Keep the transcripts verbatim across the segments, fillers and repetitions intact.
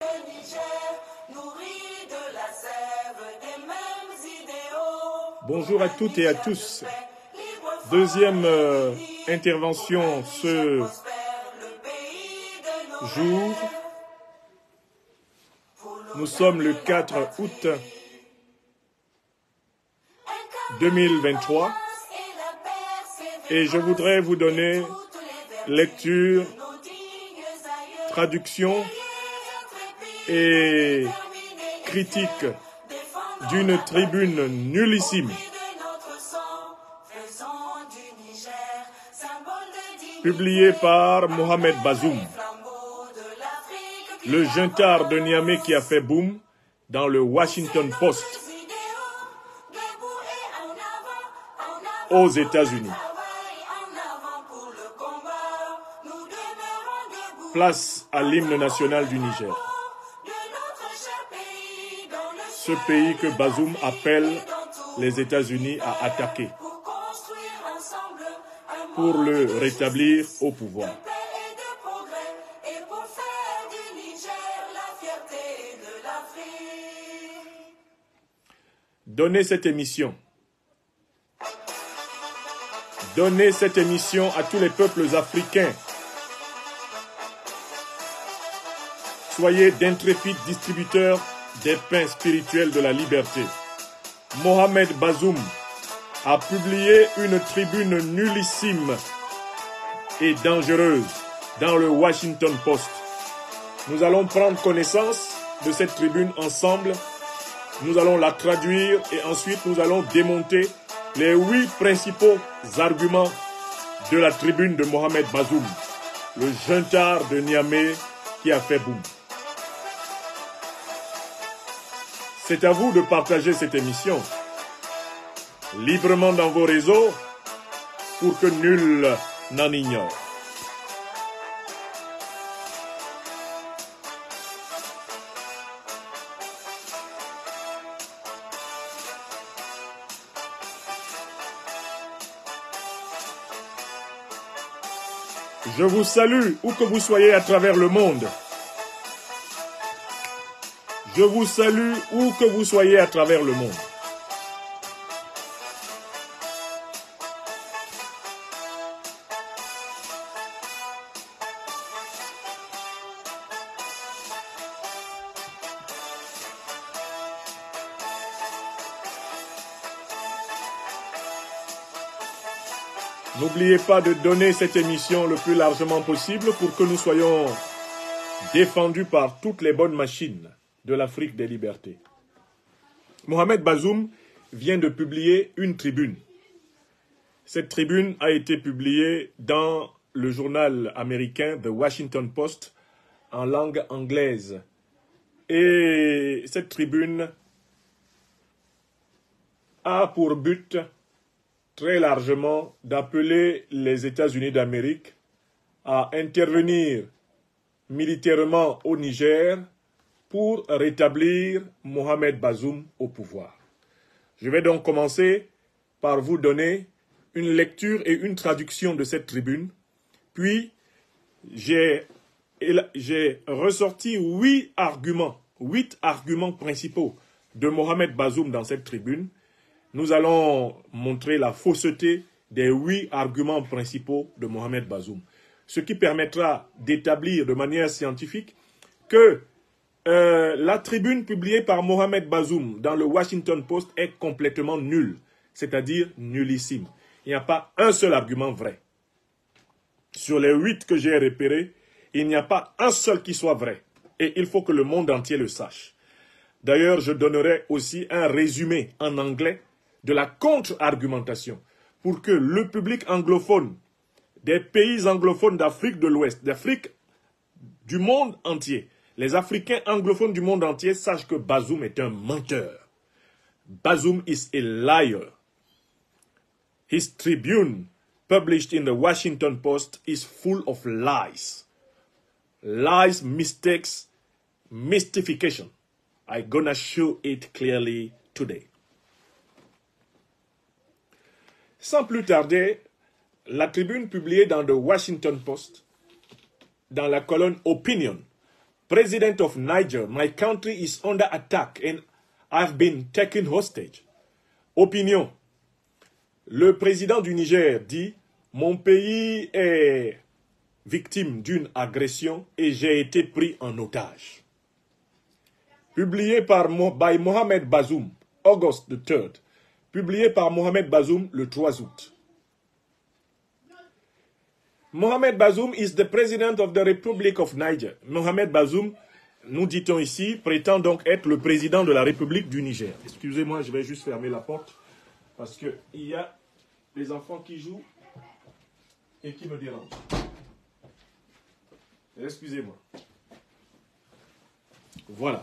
Bonjour à toutes et à tous. Deuxième euh, intervention ce jour. Nous sommes le quatre août deux mille vingt-trois et je voudrais vous donner lecture, traduction et critique d'une tribune nullissime publiée par Mohamed Bazoum, le juntard de Niamey qui a fait boom dans le Washington Post aux États-Unis. Place à l'hymne national du Niger. Ce pays que Bazoum appelle les États-Unis à attaquer pour le rétablir au pouvoir. Donnez cette émission. Donnez cette émission à tous les peuples africains. Soyez d'intrépides distributeurs des pains spirituels de la liberté. Mohamed Bazoum a publié une tribune nullissime et dangereuse dans le Washington Post. Nous allons prendre connaissance de cette tribune ensemble. Nous allons la traduire et ensuite nous allons démonter les huit principaux arguments de la tribune de Mohamed Bazoum, le juntard de Niamey qui a fait boum. C'est à vous de partager cette émission librement dans vos réseaux pour que nul n'en ignore. Je vous salue où que vous soyez à travers le monde. Je vous salue où que vous soyez à travers le monde. N'oubliez pas de donner cette émission le plus largement possible pour que nous soyons défendus par toutes les bonnes machines de l'Afrique des libertés. Mohamed Bazoum vient de publier une tribune. Cette tribune a été publiée dans le journal américain The Washington Post en langue anglaise. Et cette tribune a pour but très largement d'appeler les États-Unis d'Amérique à intervenir militairement au Niger pour rétablir Mohamed Bazoum au pouvoir. Je vais donc commencer par vous donner une lecture et une traduction de cette tribune. Puis, j'ai ressorti huit arguments, huit arguments principaux de Mohamed Bazoum dans cette tribune. Nous allons montrer la fausseté des huit arguments principaux de Mohamed Bazoum, ce qui permettra d'établir de manière scientifique que Euh, la tribune publiée par Mohamed Bazoum dans le Washington Post est complètement nulle, c'est-à-dire nullissime. Il n'y a pas un seul argument vrai. Sur les huit que j'ai repérés, il n'y a pas un seul qui soit vrai. Et il faut que le monde entier le sache. D'ailleurs, je donnerai aussi un résumé en anglais de la contre-argumentation pour que le public anglophone des pays anglophones d'Afrique de l'Ouest, d'Afrique du monde entier, les Africains anglophones du monde entier sachent que Bazoum est un menteur. Bazoum is a liar. His tribune, published in the Washington Post, is full of lies. Lies, mistakes, mystification. I'm gonna show it clearly today. Sans plus tarder, la tribune publiée dans the Washington Post, dans la colonne Opinion, President of Niger, my country is under attack and I've been taken hostage. Opinion. Le président du Niger dit, mon pays est victime d'une agression et j'ai été pris en otage. Publié par by Mohamed Bazoum, August the third. Publié par Mohamed Bazoum le trois août. Mohamed Bazoum is the president of the Republic of Niger. Mohamed Bazoum, nous dit-on ici, prétend donc être le président de la République du Niger. Excusez-moi, je vais juste fermer la porte parce qu'il y a des enfants qui jouent et qui me dérangent. Excusez-moi. Voilà.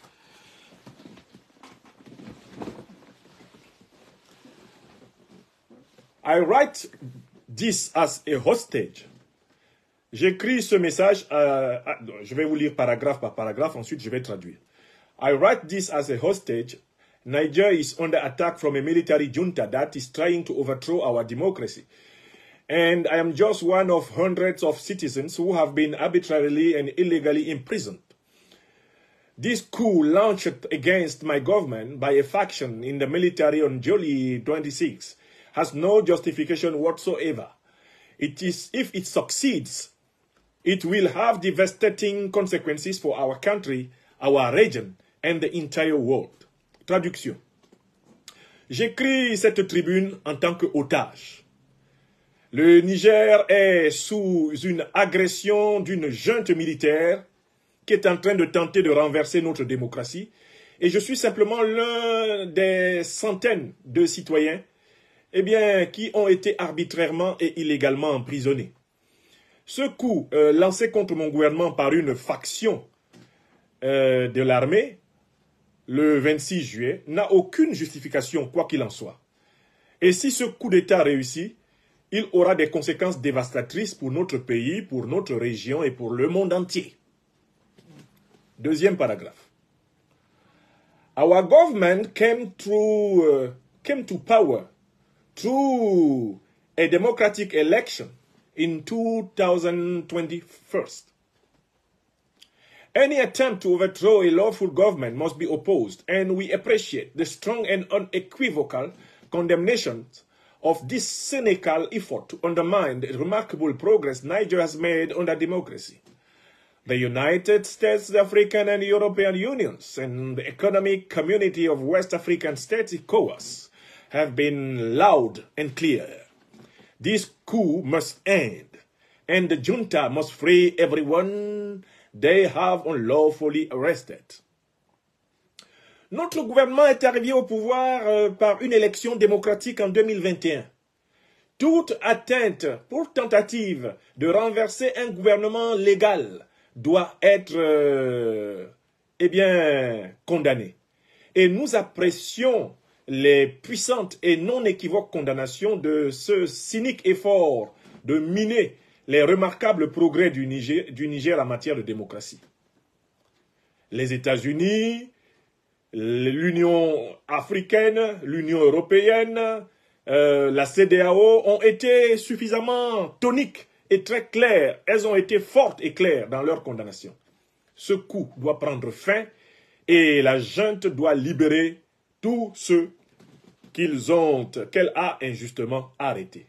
I write this as a hostage. J'écris ce message, euh, je vais vous lire paragraphe par paragraphe, ensuite je vais traduire. I write this as a hostage. Niger is under attack from a military junta that is trying to overthrow our democracy. And I am just one of hundreds of citizens who have been arbitrarily and illegally imprisoned. This coup launched against my government by a faction in the military on July twenty-sixth has no justification whatsoever. It is, if it succeeds, it will have devastating consequences for our country, our region, and the entire world. Traduction. J'écris cette tribune en tant qu'otage. Le Niger est sous une agression d'une junte militaire qui est en train de tenter de renverser notre démocratie, et je suis simplement l'un des centaines de citoyens eh bien, qui ont été arbitrairement et illégalement emprisonnés. Ce coup euh, lancé contre mon gouvernement par une faction euh, de l'armée, le vingt-six juillet, n'a aucune justification, quoi qu'il en soit. Et si ce coup d'État réussit, il aura des conséquences dévastatrices pour notre pays, pour notre région et pour le monde entier. Deuxième paragraphe. Our government came through, uh, came to power through a democratic election in two thousand twenty-one. Any attempt to overthrow a lawful government must be opposed, and we appreciate the strong and unequivocal condemnation of this cynical effort to undermine the remarkable progress Niger has made under democracy. The United States, the African and European Unions, and the Economic Community of West African States, ECOWAS, have been loud and clear. This coup must end, and the junta must free everyone they have unlawfully arrested. Notre gouvernement est arrivé au pouvoir euh, par une élection démocratique en deux mille vingt et un. Toute atteinte pour tentative de renverser un gouvernement légal doit être euh, eh bien, condamnée. Et nous apprécions les puissantes et non équivoques condamnations de ce cynique effort de miner les remarquables progrès du Niger, du Niger en matière de démocratie. Les États-Unis, l'Union africaine, l'Union européenne, euh, la C D A O ont été suffisamment toniques et très claires. Elles ont été fortes et claires dans leur condamnation. Ce coup doit prendre fin et la junte doit libérer tous ceux qu'ils ont, qu'elle a injustement arrêtés.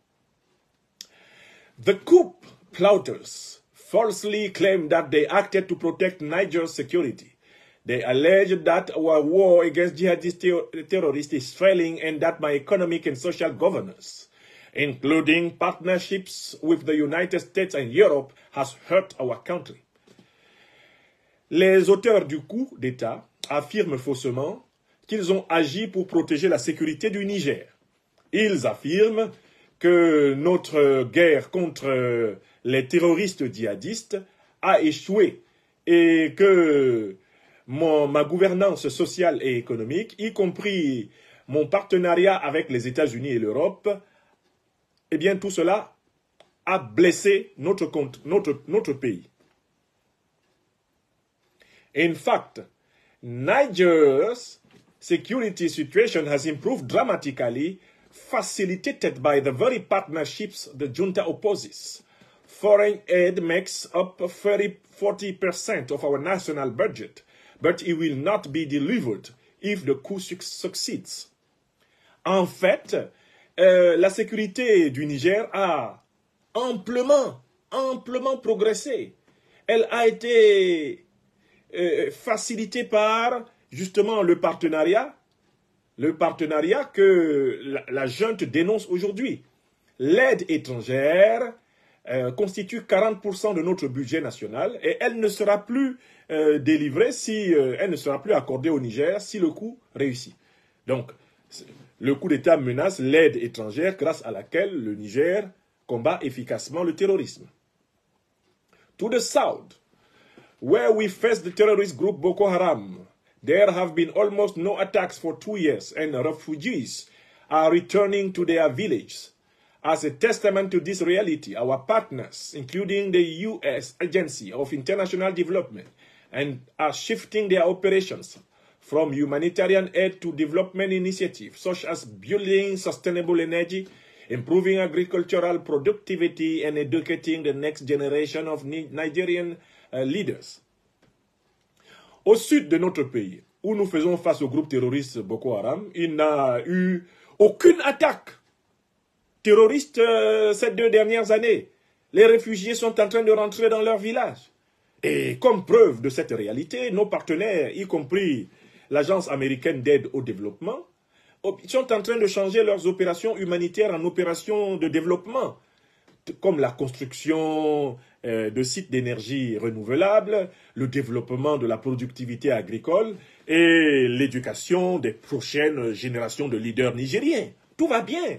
The coup plotters falsely claim that they acted to protect Niger's security. They allege that our war against jihadist ter terrorists is failing and that my economic and social governance, including partnerships with the United States and Europe, has hurt our country. Les auteurs du coup d'État affirment faussement qu'ils ont agi pour protéger la sécurité du Niger. Ils affirment que notre guerre contre les terroristes djihadistes a échoué et que mon, ma gouvernance sociale et économique, y compris mon partenariat avec les États-Unis et l'Europe, eh bien tout cela a blessé notre, notre, notre pays. In fact, Niger's security situation has improved dramatically, facilitated by the very partnerships the junta opposes. foreign aid makes up thirty to forty percent of our national budget, but it will not be delivered if the coup succeeds. En fait, euh, la sécurité du Niger a amplement, amplement progressé. Elle a été euh, facilitée par, justement, le partenariat, le partenariat que la, la junte dénonce aujourd'hui. L'aide étrangère euh, constitue quarante pour cent de notre budget national et elle ne sera plus euh, délivrée si, euh, elle ne sera plus accordée au Niger si le coup réussit. Donc, le coup d'État menace l'aide étrangère grâce à laquelle le Niger combat efficacement le terrorisme. To the south, where we face the terrorist group Boko Haram, there have been almost no attacks for two years and refugees are returning to their villages. As a testament to this reality, our partners, including the U S Agency of International Development, and are shifting their operations from humanitarian aid to development initiatives, such as building sustainable energy, improving agricultural productivity, and educating the next generation of Nigerian uh, leaders. Au sud de notre pays, où nous faisons face au groupe terroriste Boko Haram, il n'a eu aucune attaque terroriste euh, ces deux dernières années. Les réfugiés sont en train de rentrer dans leur village. Et comme preuve de cette réalité, nos partenaires, y compris l'Agence américaine d'aide au développement, sont en train de changer leurs opérations humanitaires en opérations de développement, comme la construction euh, de sites d'énergie renouvelable, le développement de la productivité agricole et l'éducation des prochaines générations de leaders nigériens. Tout va bien.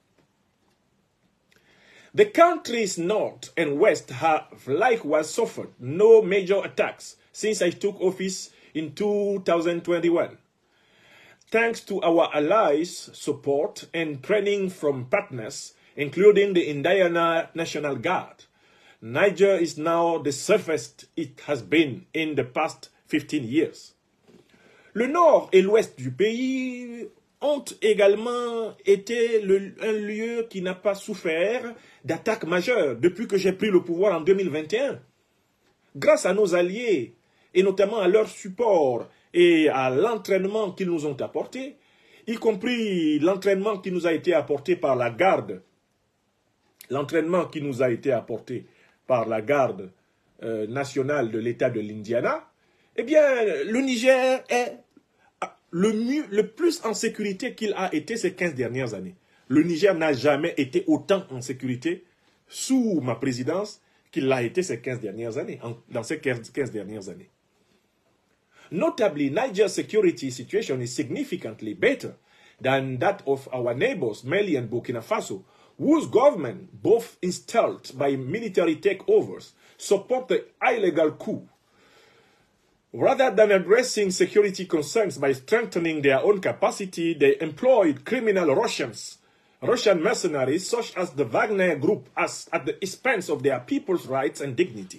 The countries north and west have likewise suffered no major attacks since I took office in two thousand twenty-one. Thanks to our allies' support and training from partners, including the Indiana National Guard, Niger is now the safest it has been in the past fifteen years. Le nord et l'ouest du pays ont également été le, un lieu qui n'a pas souffert d'attaques majeures depuis que j'ai pris le pouvoir en deux mille vingt et un. Grâce à nos alliés, et notamment à leur support et à l'entraînement qu'ils nous ont apporté, y compris l'entraînement qui nous a été apporté par la garde, l'entraînement qui nous a été apporté par la garde euh, nationale de l'État de l'Indiana, eh bien, le Niger est le, mieux, le plus en sécurité qu'il a été ces quinze dernières années. Le Niger n'a jamais été autant en sécurité sous ma présidence qu'il l'a été ces quinze dernières années, en, dans ces quinze dernières années. Notably, Niger's security situation is significantly better than that of our neighbors, Mali and Burkina Faso, whose government, both installed by military takeovers, support the illegal coup. Rather than addressing security concerns by strengthening their own capacity, they employed criminal Russians, Russian mercenaries such as the Wagner Group, as at the expense of their people's rights and dignity.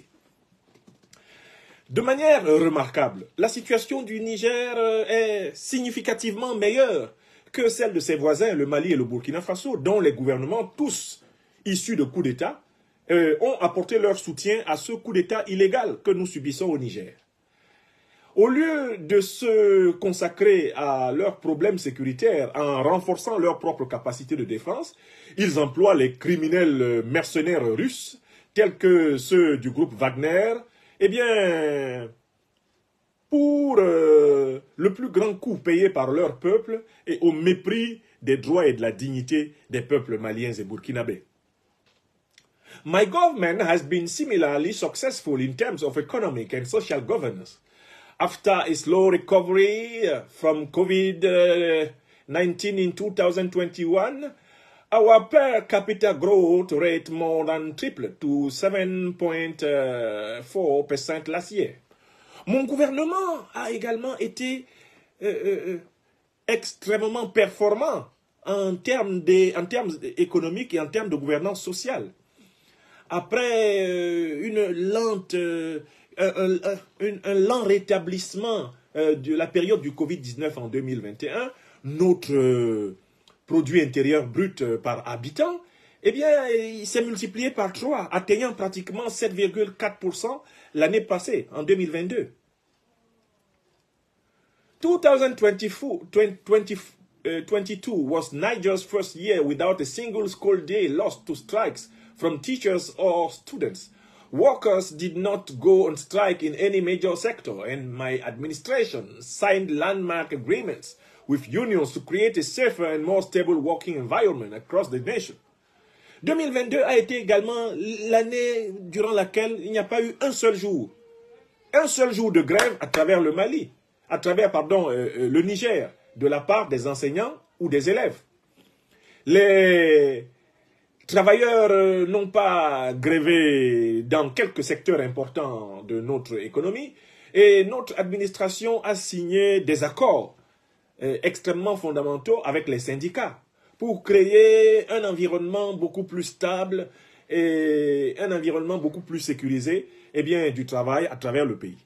De manière remarquable, la situation du Niger est significativement meilleure que celle de ses voisins, le Mali et le Burkina Faso, dont les gouvernements, tous issus de coups d'État, euh, ont apporté leur soutien à ce coup d'État illégal que nous subissons au Niger. Au lieu de se consacrer à leurs problèmes sécuritaires en renforçant leurs propres capacités de défense, ils emploient les criminels mercenaires russes, tels que ceux du groupe Wagner, eh bien, pour euh, le plus grand coût payé par leur peuple et au mépris des droits et de la dignité des peuples maliens et burkinabés. My government has been similarly successful in terms of economic and social governance. After a slow recovery from COVID nineteen in two thousand twenty-one, our per capita growth rate more than tripled to seven point four percent last year. Mon gouvernement a également été euh, euh, extrêmement performant en termes, de, en termes économiques et en termes de gouvernance sociale. Après euh, une lente... Euh, Un, un, un, un lent rétablissement euh, de la période du COVID dix-neuf en deux mille vingt et un, notre euh, produit intérieur brut euh, par habitant eh bien, il s'est multiplié par trois, atteignant pratiquement sept virgule quatre pour cent l'année passée, en deux mille vingt-deux. twenty twenty-two was Niger's first year without a single school day lost to strikes from teachers or students. Workers did not go on strike in any major sector, and my administration signed landmark agreements with unions to create a safer and more stable working environment across the nation. deux mille vingt-deux a été également l'année durant laquelle il n'y a pas eu un seul jour, un seul jour de grève à travers le Mali, à travers, pardon, euh, le Niger, de la part des enseignants ou des élèves. Les travailleurs euh, n'ont pas grévé dans quelques secteurs importants de notre économie et notre administration a signé des accords euh, extrêmement fondamentaux avec les syndicats pour créer un environnement beaucoup plus stable et un environnement beaucoup plus sécurisé eh bien, du travail à travers le pays.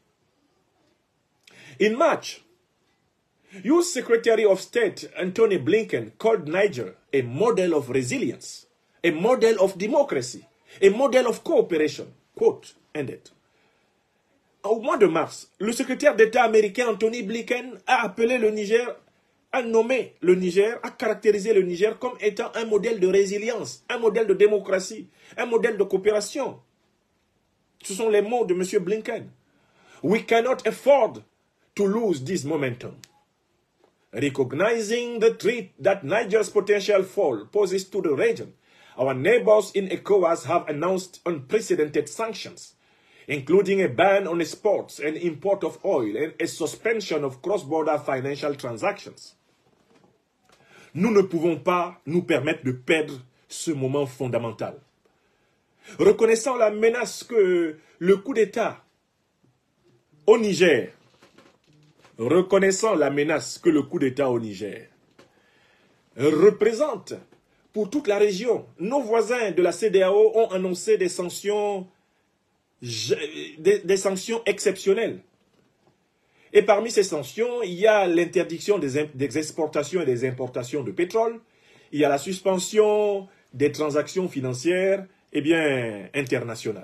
In March, U S Secretary of State Antony Blinken called Niger a model of resilience, a model of democracy, a model of cooperation. Quote, ended. Au mois de mars, le secrétaire d'État américain Antony Blinken a appelé le Niger, a nommé le Niger, a caractérisé le Niger comme étant un modèle de résilience, un modèle de démocratie, un modèle de coopération. Ce sont les mots de M. Blinken. We cannot afford to lose this momentum. Recognizing the threat that Niger's potential fall poses to the region, our neighbors in ECOWAS have announced unprecedented sanctions, including a ban on exports and import of oil and a suspension of cross-border financial transactions. Nous ne pouvons pas nous permettre de perdre ce moment fondamental. Reconnaissant la menace que le coup d'État au Niger reconnaissant la menace que le coup d'État au Niger représente pour toute la région, nos voisins de la C E D E A O ont annoncé des sanctions, des, des sanctions exceptionnelles. Et parmi ces sanctions, il y a l'interdiction des, des exportations et des importations de pétrole, il y a la suspension des transactions financières eh bien, internationales.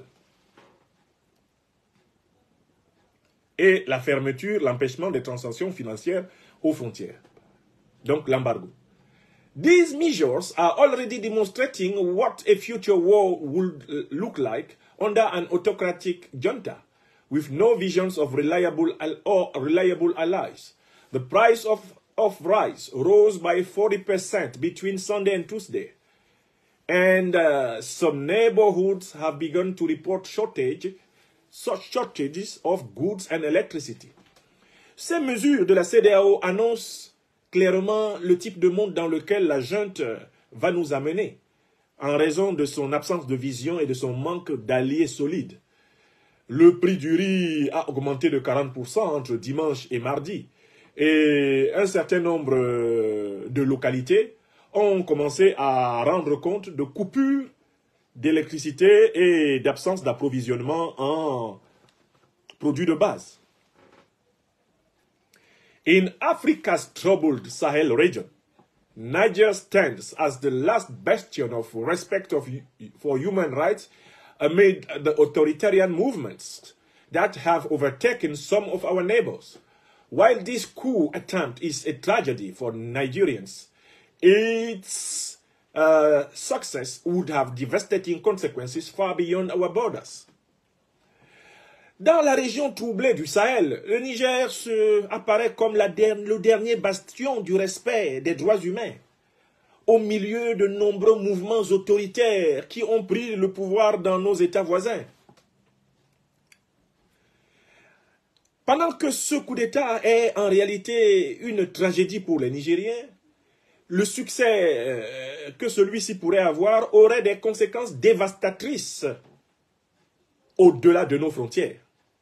Et la fermeture, l'empêchement des transactions financières aux frontières. Donc l'embargo. These measures are already demonstrating what a future war would look like under an autocratic junta, with no visions of reliable or reliable allies. The price of, of rice rose by forty percent between Sunday and Tuesday. And uh, some neighborhoods have begun to report shortage such shortages of goods and electricity. Ces mesures de la C E D E A O annoncent clairement le type de monde dans lequel la junte va nous amener, en raison de son absence de vision et de son manque d'alliés solides. Le prix du riz a augmenté de quarante pour cent entre dimanche et mardi, et un certain nombre de localités ont commencé à rendre compte de coupures d'électricité et d'absence d'approvisionnement en produits de base. In Africa's troubled Sahel region, Niger stands as the last bastion of respect of, for human rights amid the authoritarian movements that have overtaken some of our neighbors. While this coup attempt is a tragedy for Nigerians, its Uh, success would have devastating consequences far beyond our borders. Dans la région troublée du Sahel, le Niger se apparaît comme la der le dernier bastion du respect des droits humains, au milieu de nombreux mouvements autoritaires qui ont pris le pouvoir dans nos États voisins. Pendant que ce coup d'État est en réalité une tragédie pour les Nigériens, le succès que celui-ci pourrait avoir aurait des conséquences dévastatrices au-delà de nos frontières.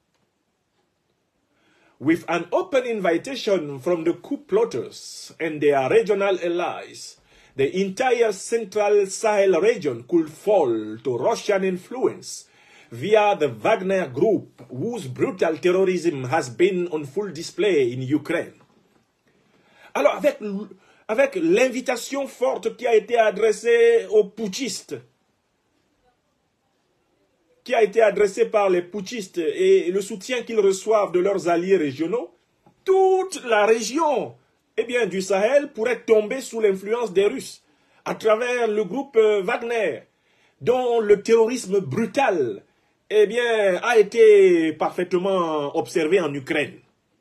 With an open invitation from the coup plotters and their regional allies, the entire central Sahel region could fall to Russian influence via the Wagner Group, whose brutal terrorism has been on full display in Ukraine. Alors, avec avec l'invitation forte qui a été adressée aux putschistes, qui a été adressée par les putschistes et le soutien qu'ils reçoivent de leurs alliés régionaux, toute la région eh bien, du Sahel pourrait tomber sous l'influence des Russes à travers le groupe Wagner, dont le terrorisme brutal eh bien, a été parfaitement observé en Ukraine.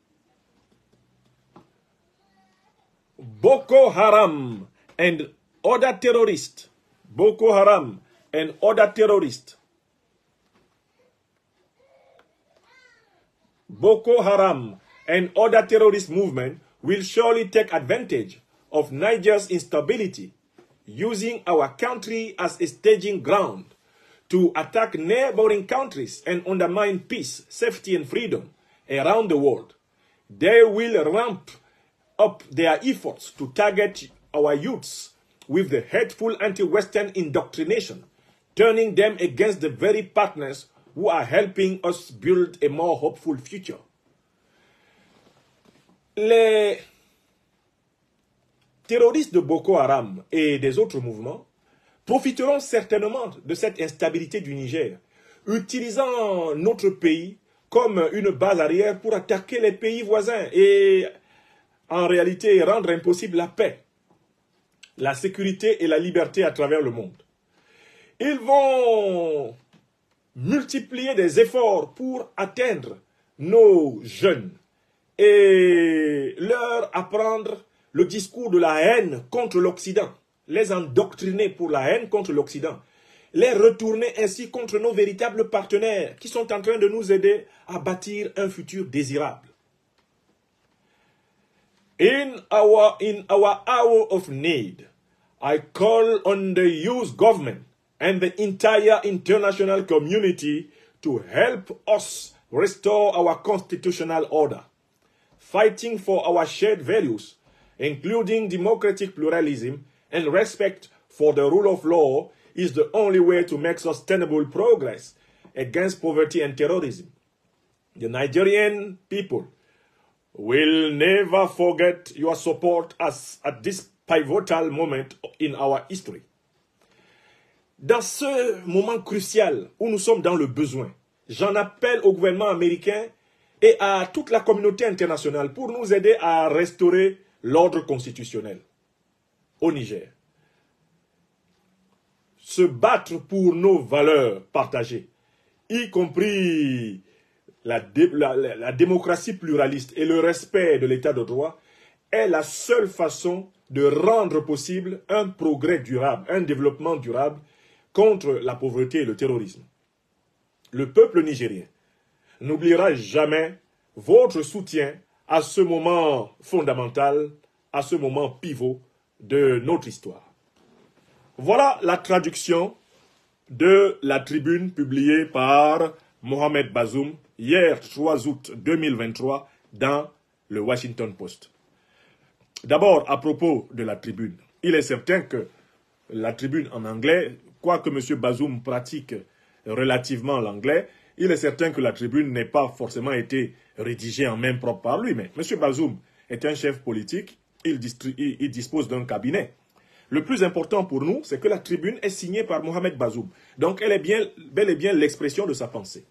Boko Haram and other terrorists, Boko Haram and other terrorists, Boko Haram and other terrorist movements will surely take advantage of Niger's instability, using our country as a staging ground to attack neighboring countries and undermine peace, safety, and freedom around the world. They will ramp up their efforts to target our youths with the hateful anti-Western indoctrination, turning them against the very partners who are helping us build a more hopeful future. Les terroristes de Boko Haram et des autres mouvements profiteront certainement de cette instabilité du Niger, utilisant notre pays comme une base arrière pour attaquer les pays voisins et en réalité rendre impossible la paix, la sécurité et la liberté à travers le monde. Ils vont multiplier des efforts pour atteindre nos jeunes et leur apprendre le discours de la haine contre l'Occident, les endoctriner pour la haine contre l'Occident, les retourner ainsi contre nos véritables partenaires qui sont en train de nous aider à bâtir un futur désirable. In our, in our hour of need, I call on the youth government and the entire international community to help us restore our constitutional order, fighting for our shared values, including democratic pluralism and respect for the rule of law, is the only way to make sustainable progress against poverty and terrorism. The Nigerian people will never forget your support as at this pivotal moment in our history. Dans ce moment crucial où nous sommes dans le besoin, j'en appelle au gouvernement américain et à toute la communauté internationale pour nous aider à restaurer l'ordre constitutionnel au Niger. Se battre pour nos valeurs partagées, y compris la, dé, la, la, la démocratie pluraliste et le respect de l'état de droit, est la seule façon de rendre possible un progrès durable, un développement durable contre la pauvreté et le terrorisme. Le peuple nigérien n'oubliera jamais votre soutien à ce moment fondamental, à ce moment pivot de notre histoire. Voilà la traduction de la tribune publiée par Mohamed Bazoum hier trois août deux mille vingt-trois dans le Washington Post. D'abord, à propos de la tribune, il est certain que la tribune en anglais, quoique M. Bazoum pratique relativement l'anglais, il est certain que la tribune n'ait pas forcément été rédigée en main propre par lui. Mais M. Bazoum est un chef politique, il, il, il dispose d'un cabinet. Le plus important pour nous, c'est que la tribune est signée par Mohamed Bazoum. Donc, elle est bien, bel et bien l'expression de sa pensée.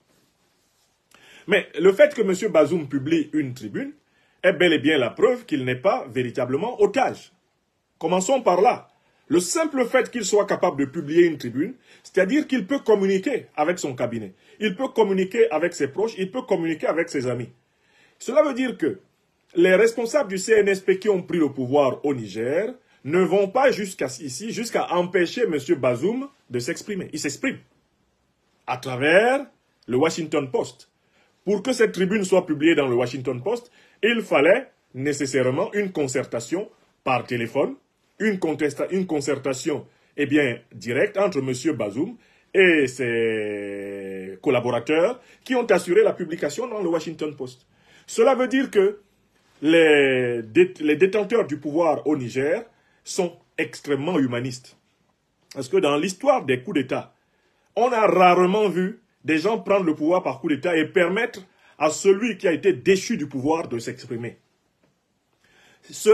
Mais le fait que M. Bazoum publie une tribune est bel et bien la preuve qu'il n'est pas véritablement otage. Commençons par là. Le simple fait qu'il soit capable de publier une tribune, c'est-à-dire qu'il peut communiquer avec son cabinet, il peut communiquer avec ses proches, il peut communiquer avec ses amis. Cela veut dire que les responsables du C N S P qui ont pris le pouvoir au Niger ne vont pas jusqu'à ici, jusqu'à empêcher M. Bazoum de s'exprimer. Il s'exprime à travers le Washington Post. Pour que cette tribune soit publiée dans le Washington Post, il fallait nécessairement une concertation par téléphone, une, une concertation eh bien, directe entre M. Bazoum et ses collaborateurs qui ont assuré la publication dans le Washington Post. Cela veut dire que les, dé les détenteurs du pouvoir au Niger sont extrêmement humanistes. Parce que dans l'histoire des coups d'État, on a rarement vu des gens prendre le pouvoir par coup d'État et permettre à celui qui a été déchu du pouvoir de s'exprimer. Cela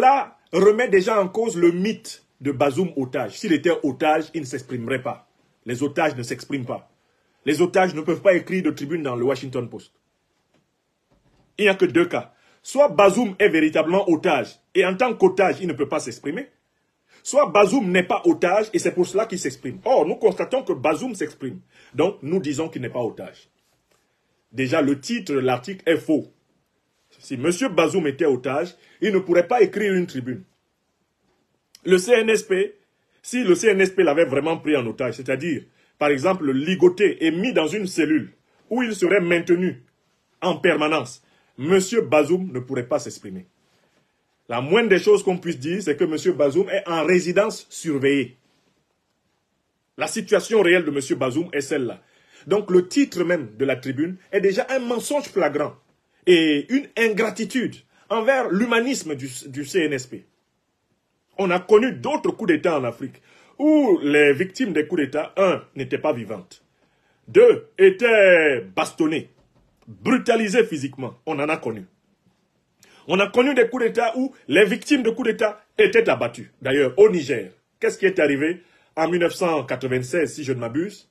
remet déjà en cause le mythe de Bazoum otage. S'il était otage, il ne s'exprimerait pas. Les otages ne s'expriment pas. Les otages ne peuvent pas écrire de tribune dans le Washington Post. Il n'y a que deux cas. Soit Bazoum est véritablement otage, et en tant qu'otage, il ne peut pas s'exprimer. Soit Bazoum n'est pas otage, et c'est pour cela qu'il s'exprime. Or, nous constatons que Bazoum s'exprime. Donc, nous disons qu'il n'est pas otage. Déjà, le titre de l'article est faux. Si M. Bazoum était otage, il ne pourrait pas écrire une tribune. Le C N S P, si le C N S P l'avait vraiment pris en otage, c'est-à-dire, par exemple, le ligoté et mis dans une cellule où il serait maintenu en permanence, M. Bazoum ne pourrait pas s'exprimer. La moindre des choses qu'on puisse dire, c'est que M. Bazoum est en résidence surveillée. La situation réelle de M. Bazoum est celle-là. Donc le titre même de la tribune est déjà un mensonge flagrant et une ingratitude envers l'humanisme du, du C N S P. On a connu d'autres coups d'État en Afrique où les victimes des coups d'État, un, n'étaient pas vivantes, deux, étaient bastonnées, brutalisées physiquement. On en a connu. On a connu des coups d'État où les victimes de coups d'État étaient abattues. D'ailleurs, au Niger, qu'est-ce qui est arrivé en mille neuf cent quatre-vingt-seize, si je ne m'abuse,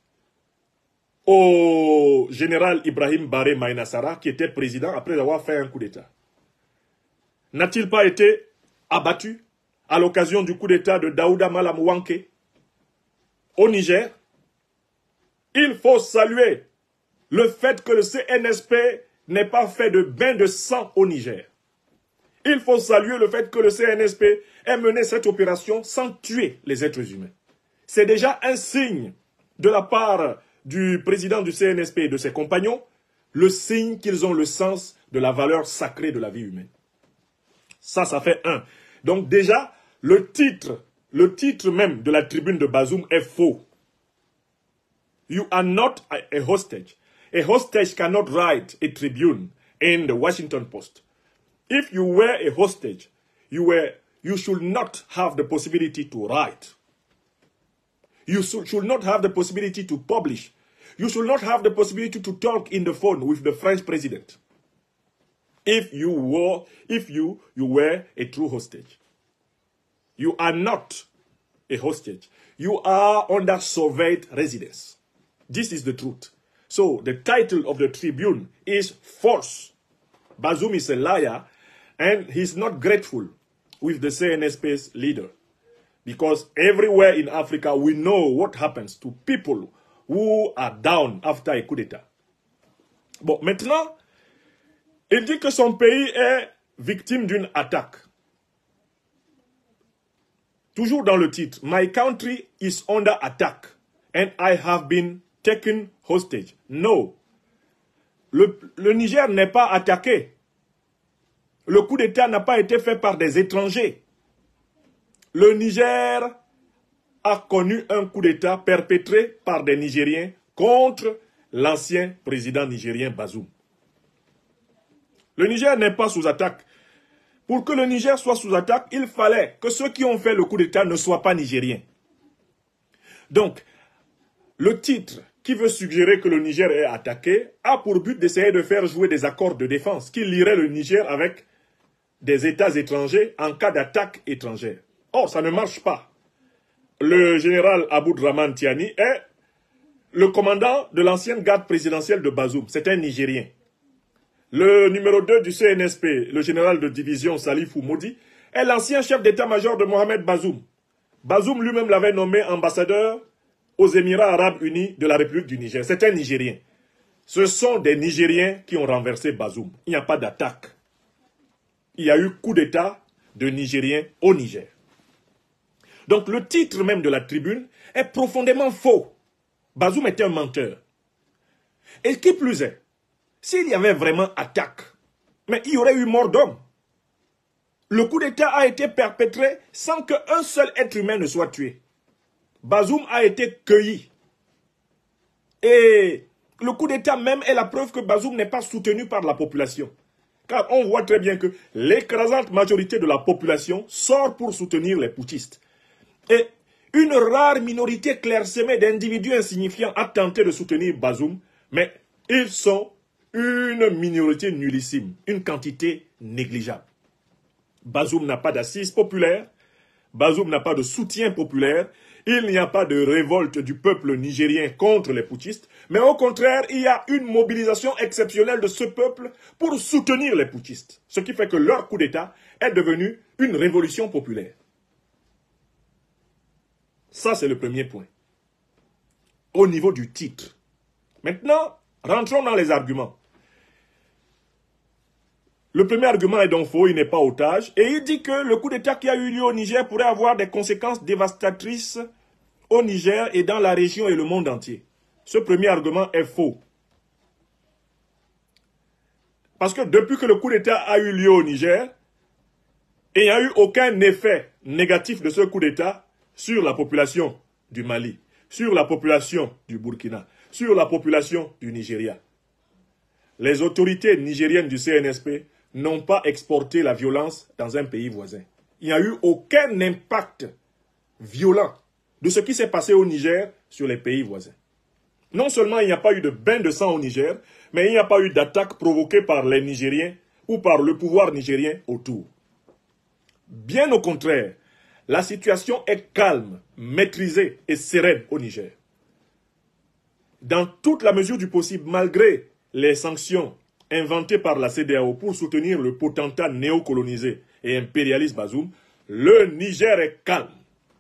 au général Ibrahim Baré Maïnassara, qui était président après avoir fait un coup d'État? N'a-t-il pas été abattu à l'occasion du coup d'État de Daouda Malam Wanké au Niger? Il faut saluer le fait que le C N S P n'ait pas fait de bain de sang au Niger. Il faut saluer le fait que le C N S P ait mené cette opération sans tuer les êtres humains. C'est déjà un signe de la part du président du C N S P et de ses compagnons, le signe qu'ils ont le sens de la valeur sacrée de la vie humaine. Ça, ça fait un. Donc déjà, le titre, le titre même de la tribune de Bazoum est faux. You are not a hostage. A hostage cannot write a tribune in the Washington Post. If you were a hostage, you were, you should not have the possibility to write. You should not have the possibility to publish. You should not have the possibility to talk in the phone with the French president. If you were, if you, you were a true hostage. You are not a hostage. You are under surveilled residence. This is the truth. So the title of the tribune is false. Bazoum is a liar and he's not grateful with the C N S P's leader. Because everywhere in Africa, we know what happens to people who are down after a coup d'État. Bon, maintenant, il dit que son pays est victime d'une attaque. Toujours dans le titre, My country is under attack and I have been taken hostage. No. Le, le Niger n'est pas attaqué. Le coup d'État n'a pas été fait par des étrangers. Le Niger a connu un coup d'État perpétré par des Nigériens contre l'ancien président nigérien Bazoum. Le Niger n'est pas sous attaque. Pour que le Niger soit sous attaque, il fallait que ceux qui ont fait le coup d'État ne soient pas nigériens. Donc, le titre qui veut suggérer que le Niger est attaqué a pour but d'essayer de faire jouer des accords de défense qui lieraient le Niger avec des États étrangers en cas d'attaque étrangère. Or, ça ne marche pas. Le général Aboudraman Tiani est le commandant de l'ancienne garde présidentielle de Bazoum. C'est un Nigérien. Le numéro deux du C N S P, le général de division Salifou Modi, est l'ancien chef d'état-major de Mohamed Bazoum. Bazoum lui-même l'avait nommé ambassadeur aux Émirats arabes unis de la République du Niger. C'est un Nigérien. Ce sont des Nigériens qui ont renversé Bazoum. Il n'y a pas d'attaque. Il y a eu coup d'État de Nigériens au Niger. Donc le titre même de la tribune est profondément faux. Bazoum était un menteur. Et qui plus est, s'il y avait vraiment attaque, mais il y aurait eu mort d'homme. Le coup d'État a été perpétré sans qu'un seul être humain ne soit tué. Bazoum a été cueilli. Et le coup d'État même est la preuve que Bazoum n'est pas soutenu par la population. Car on voit très bien que l'écrasante majorité de la population sort pour soutenir les putschistes. Et une rare minorité clairsemée d'individus insignifiants a tenté de soutenir Bazoum, mais ils sont une minorité nullissime, une quantité négligeable. Bazoum n'a pas d'assises populaires. Bazoum n'a pas de soutien populaire. Il n'y a pas de révolte du peuple nigérien contre les putschistes. Mais au contraire, il y a une mobilisation exceptionnelle de ce peuple pour soutenir les putschistes. Ce qui fait que leur coup d'État est devenu une révolution populaire. Ça, c'est le premier point. Au niveau du titre. Maintenant, rentrons dans les arguments. Le premier argument est donc faux, il n'est pas otage. Et il dit que le coup d'État qui a eu lieu au Niger pourrait avoir des conséquences dévastatrices au Niger et dans la région et le monde entier. Ce premier argument est faux. Parce que depuis que le coup d'État a eu lieu au Niger, il n'y a eu aucun effet négatif de ce coup d'État sur la population du Mali, sur la population du Burkina, sur la population du Nigeria. Les autorités nigériennes du C N S P n'ont pas exporté la violence dans un pays voisin. Il n'y a eu aucun impact violent de ce qui s'est passé au Niger sur les pays voisins. Non seulement il n'y a pas eu de bain de sang au Niger, mais il n'y a pas eu d'attaque provoquée par les Nigériens ou par le pouvoir nigérien autour. Bien au contraire, la situation est calme, maîtrisée et sereine au Niger. Dans toute la mesure du possible, malgré les sanctions inventées par la C E D E A O pour soutenir le potentat néocolonisé et impérialiste Bazoum, le Niger est calme.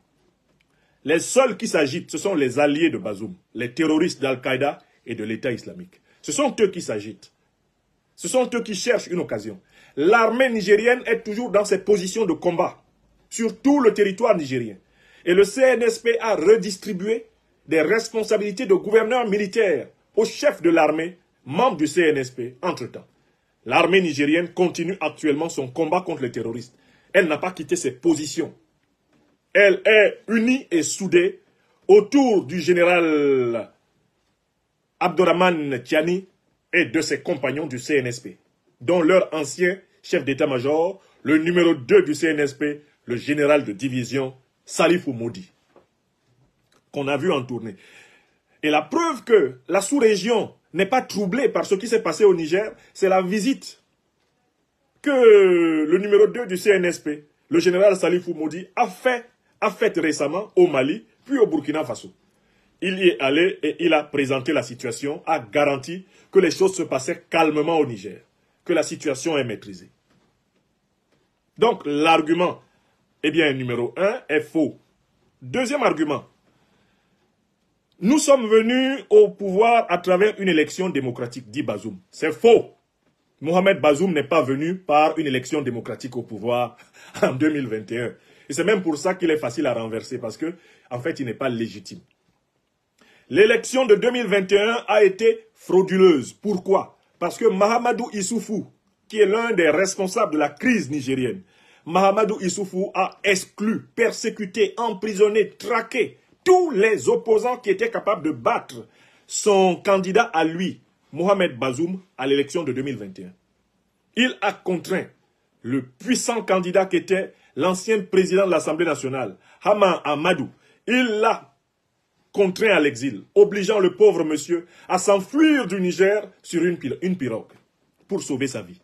Les seuls qui s'agitent, ce sont les alliés de Bazoum, les terroristes d'Al-Qaïda et de l'État islamique. Ce sont eux qui s'agitent. Ce sont eux qui cherchent une occasion. L'armée nigérienne est toujours dans ses positions de combat sur tout le territoire nigérien. Et le C N S P a redistribué des responsabilités de gouverneur militaire au chef de l'armée, membre du C N S P, entre-temps. L'armée nigérienne continue actuellement son combat contre les terroristes. Elle n'a pas quitté ses positions. Elle est unie et soudée autour du général Abdourahmane Tiani et de ses compagnons du C N S P, dont leur ancien chef d'état-major, le numéro deux du C N S P, le général de division Salifou Modi, qu'on a vu en tournée. Et la preuve que la sous-région n'est pas troublée par ce qui s'est passé au Niger, c'est la visite que le numéro deux du C N S P, le général Salifou Modi, a fait, a fait récemment au Mali, puis au Burkina Faso. Il y est allé et il a présenté la situation, a garanti que les choses se passaient calmement au Niger, que la situation est maîtrisée. Donc l'argument, eh bien, numéro un, est faux. Deuxième argument. Nous sommes venus au pouvoir à travers une élection démocratique, dit Bazoum. C'est faux. Mohamed Bazoum n'est pas venu par une élection démocratique au pouvoir en deux mille vingt et un. Et c'est même pour ça qu'il est facile à renverser, parce que, en fait, il n'est pas légitime. L'élection de deux mille vingt et un a été frauduleuse. Pourquoi? Parce que Mahamadou Issoufou, qui est l'un des responsables de la crise nigérienne, Mahamadou Issoufou a exclu, persécuté, emprisonné, traqué tous les opposants qui étaient capables de battre son candidat à lui, Mohamed Bazoum, à l'élection de deux mille vingt et un. Il a contraint le puissant candidat qui était l'ancien président de l'Assemblée nationale, Hama Amadou. Il l'a contraint à l'exil, obligeant le pauvre monsieur à s'enfuir du Niger sur une, une pirogue pour sauver sa vie.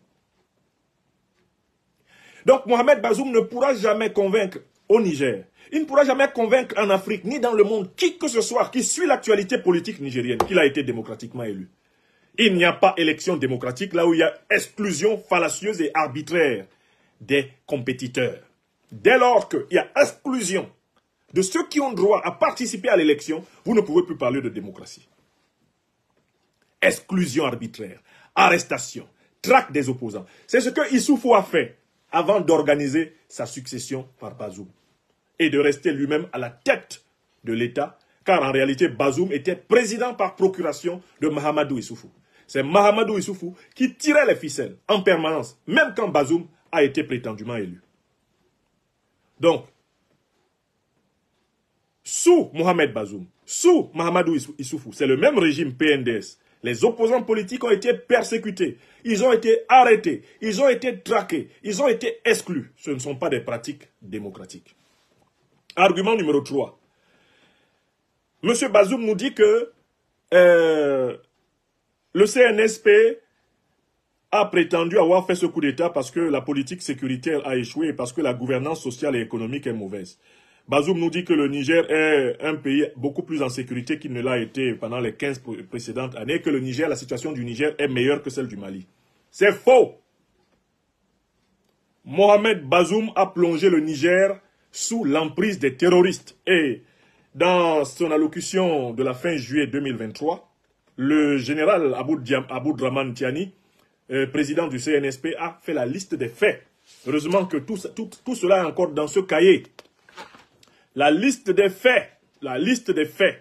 Donc Mohamed Bazoum ne pourra jamais convaincre au Niger, il ne pourra jamais convaincre en Afrique, ni dans le monde, qui que ce soit qui suit l'actualité politique nigérienne, qu'il a été démocratiquement élu. Il n'y a pas élection démocratique là où il y a exclusion fallacieuse et arbitraire des compétiteurs. Dès lors qu'il y a exclusion de ceux qui ont droit à participer à l'élection, vous ne pouvez plus parler de démocratie. Exclusion arbitraire, arrestation, traque des opposants. C'est ce que Issoufou a fait avant d'organiser sa succession par Bazoum et de rester lui-même à la tête de l'État, car en réalité Bazoum était président par procuration de Mahamadou Issoufou. C'est Mahamadou Issoufou qui tirait les ficelles en permanence, même quand Bazoum a été prétendument élu. Donc, sous Mohamed Bazoum, sous Mahamadou Issoufou, c'est le même régime P N D S. Les opposants politiques ont été persécutés, ils ont été arrêtés, ils ont été traqués, ils ont été exclus. Ce ne sont pas des pratiques démocratiques. Argument numéro trois. Monsieur Bazoum nous dit que euh, le C N S P a prétendu avoir fait ce coup d'État parce que la politique sécuritaire a échoué et parce que la gouvernance sociale et économique est mauvaise. Bazoum nous dit que le Niger est un pays beaucoup plus en sécurité qu'il ne l'a été pendant les quinze précédentes années, que le Niger, la situation du Niger est meilleure que celle du Mali. C'est faux! Mohamed Bazoum a plongé le Niger sous l'emprise des terroristes. Et dans son allocution de la fin juillet deux mille vingt-trois, le général Aboudraman Tiani, euh, président du C N S P, a fait la liste des faits. Heureusement que tout, tout, tout cela est encore dans ce cahier. La liste des faits, la liste des faits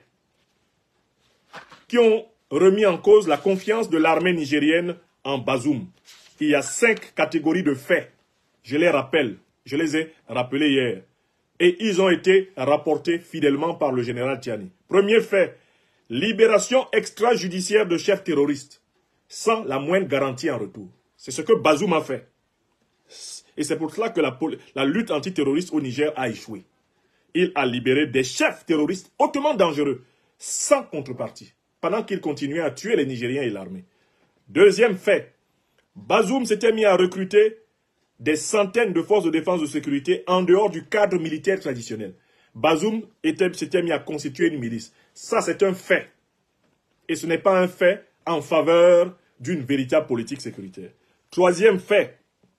qui ont remis en cause la confiance de l'armée nigérienne en Bazoum. Il y a cinq catégories de faits. Je les rappelle, je les ai rappelés hier. Et ils ont été rapportés fidèlement par le général Tiani. Premier fait, libération extrajudiciaire de chefs terroristes, sans la moindre garantie en retour. C'est ce que Bazoum a fait. Et c'est pour cela que la, la lutte antiterroriste au Niger a échoué. Il a libéré des chefs terroristes hautement dangereux, sans contrepartie, pendant qu'ils continuaient à tuer les Nigériens et l'armée. Deuxième fait, Bazoum s'était mis à recruter des centaines de forces de défense de sécurité en dehors du cadre militaire traditionnel. Bazoum s'était mis à constituer une milice. Ça, c'est un fait. Et ce n'est pas un fait en faveur d'une véritable politique sécuritaire. Troisième fait,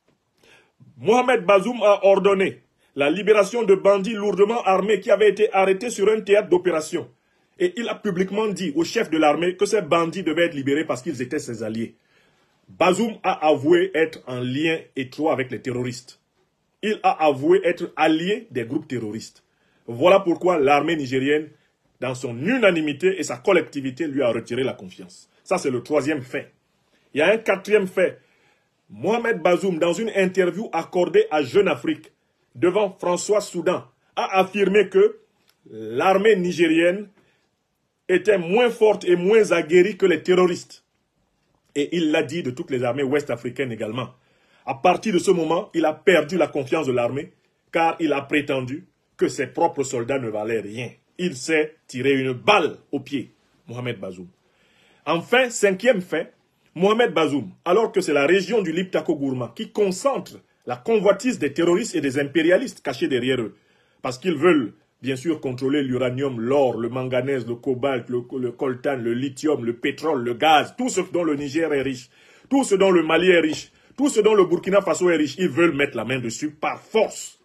Mohamed Bazoum a ordonné la libération de bandits lourdement armés qui avaient été arrêtés sur un théâtre d'opération. Et il a publiquement dit au chef de l'armée que ces bandits devaient être libérés parce qu'ils étaient ses alliés. Bazoum a avoué être en lien étroit avec les terroristes. Il a avoué être allié des groupes terroristes. Voilà pourquoi l'armée nigérienne, dans son unanimité et sa collectivité, lui a retiré la confiance. Ça, c'est le troisième fait. Il y a un quatrième fait. Mohamed Bazoum, dans une interview accordée à Jeune Afrique, devant François Soudan, a affirmé que l'armée nigérienne était moins forte et moins aguerrie que les terroristes. Et il l'a dit de toutes les armées ouest-africaines également. À partir de ce moment, il a perdu la confiance de l'armée, car il a prétendu que ses propres soldats ne valaient rien. Il s'est tiré une balle au pied, Mohamed Bazoum. Enfin, cinquième fait, Mohamed Bazoum, alors que c'est la région du Liptako-Gourma qui concentre la convoitise des terroristes et des impérialistes cachés derrière eux, parce qu'ils veulent bien sûr contrôler l'uranium, l'or, le manganèse, le cobalt, le, le coltan, le lithium, le pétrole, le gaz, tout ce dont le Niger est riche, tout ce dont le Mali est riche, tout ce dont le Burkina Faso est riche, ils veulent mettre la main dessus par force.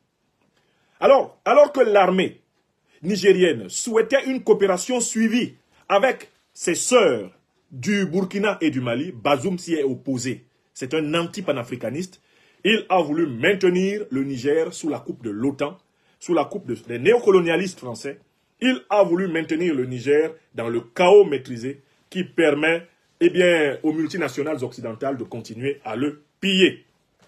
Alors, alors que l'armée nigérienne souhaitait une coopération suivie avec ses sœurs du Burkina et du Mali, Bazoum s'y est opposé. C'est un anti-panafricaniste. Il a voulu maintenir le Niger sous la coupe de l'OTAN, sous la coupe de, des néocolonialistes français. Il a voulu maintenir le Niger dans le chaos maîtrisé qui permet eh bien, aux multinationales occidentales de continuer à le piller.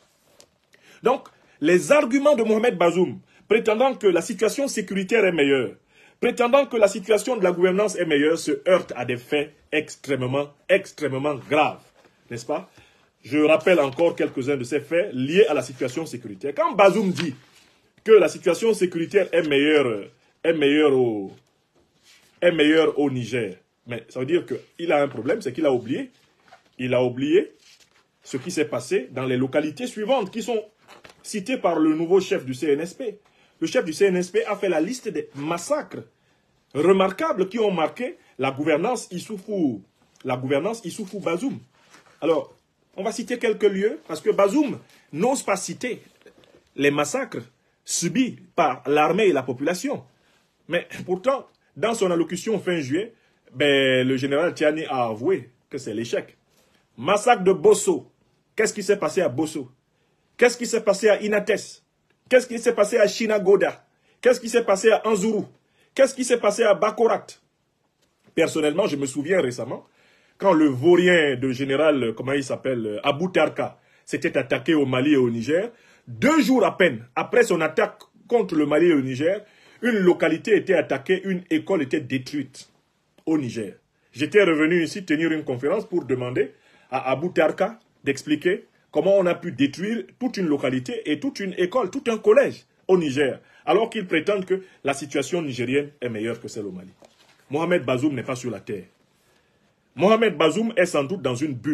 Donc, les arguments de Mohamed Bazoum, prétendant que la situation sécuritaire est meilleure, prétendant que la situation de la gouvernance est meilleure, se heurtent à des faits extrêmement, extrêmement graves. N'est-ce pas? Je rappelle encore quelques-uns de ces faits liés à la situation sécuritaire. Quand Bazoum dit que la situation sécuritaire est meilleure, est meilleure au, est meilleure au Niger, mais ça veut dire qu'il a un problème, c'est qu'il a oublié. Il a oublié ce qui s'est passé dans les localités suivantes qui sont citées par le nouveau chef du C N S P. Le chef du C N S P a fait la liste des massacres remarquables qui ont marqué la gouvernance Issoufou, la gouvernance Issoufou Bazoum. Alors, on va citer quelques lieux, parce que Bazoum n'ose pas citer les massacres subis par l'armée et la population. Mais pourtant, dans son allocution fin juillet, ben, le général Tiani a avoué que c'est l'échec. Massacre de Bosso. Qu'est-ce qui s'est passé à Bosso? Qu'est-ce qui s'est passé à Inates? Qu'est-ce qui s'est passé à Chinagoda? Qu'est-ce qui s'est passé à Anzourou? Qu'est-ce qui s'est passé à Bakorat? Personnellement, je me souviens récemment, quand le vaurien de général, comment il s'appelle, Abou Tarka, s'était attaqué au Mali et au Niger, deux jours à peine après son attaque contre le Mali et le Niger, une localité était attaquée, une école était détruite au Niger. J'étais revenu ici tenir une conférence pour demander à Abou Tarka d'expliquer comment on a pu détruire toute une localité et toute une école, tout un collège au Niger, alors qu'ils prétendent que la situation nigérienne est meilleure que celle au Mali. Mohamed Bazoum n'est pas sur la terre. Mohamed Bazoum est sans doute dans une bulle.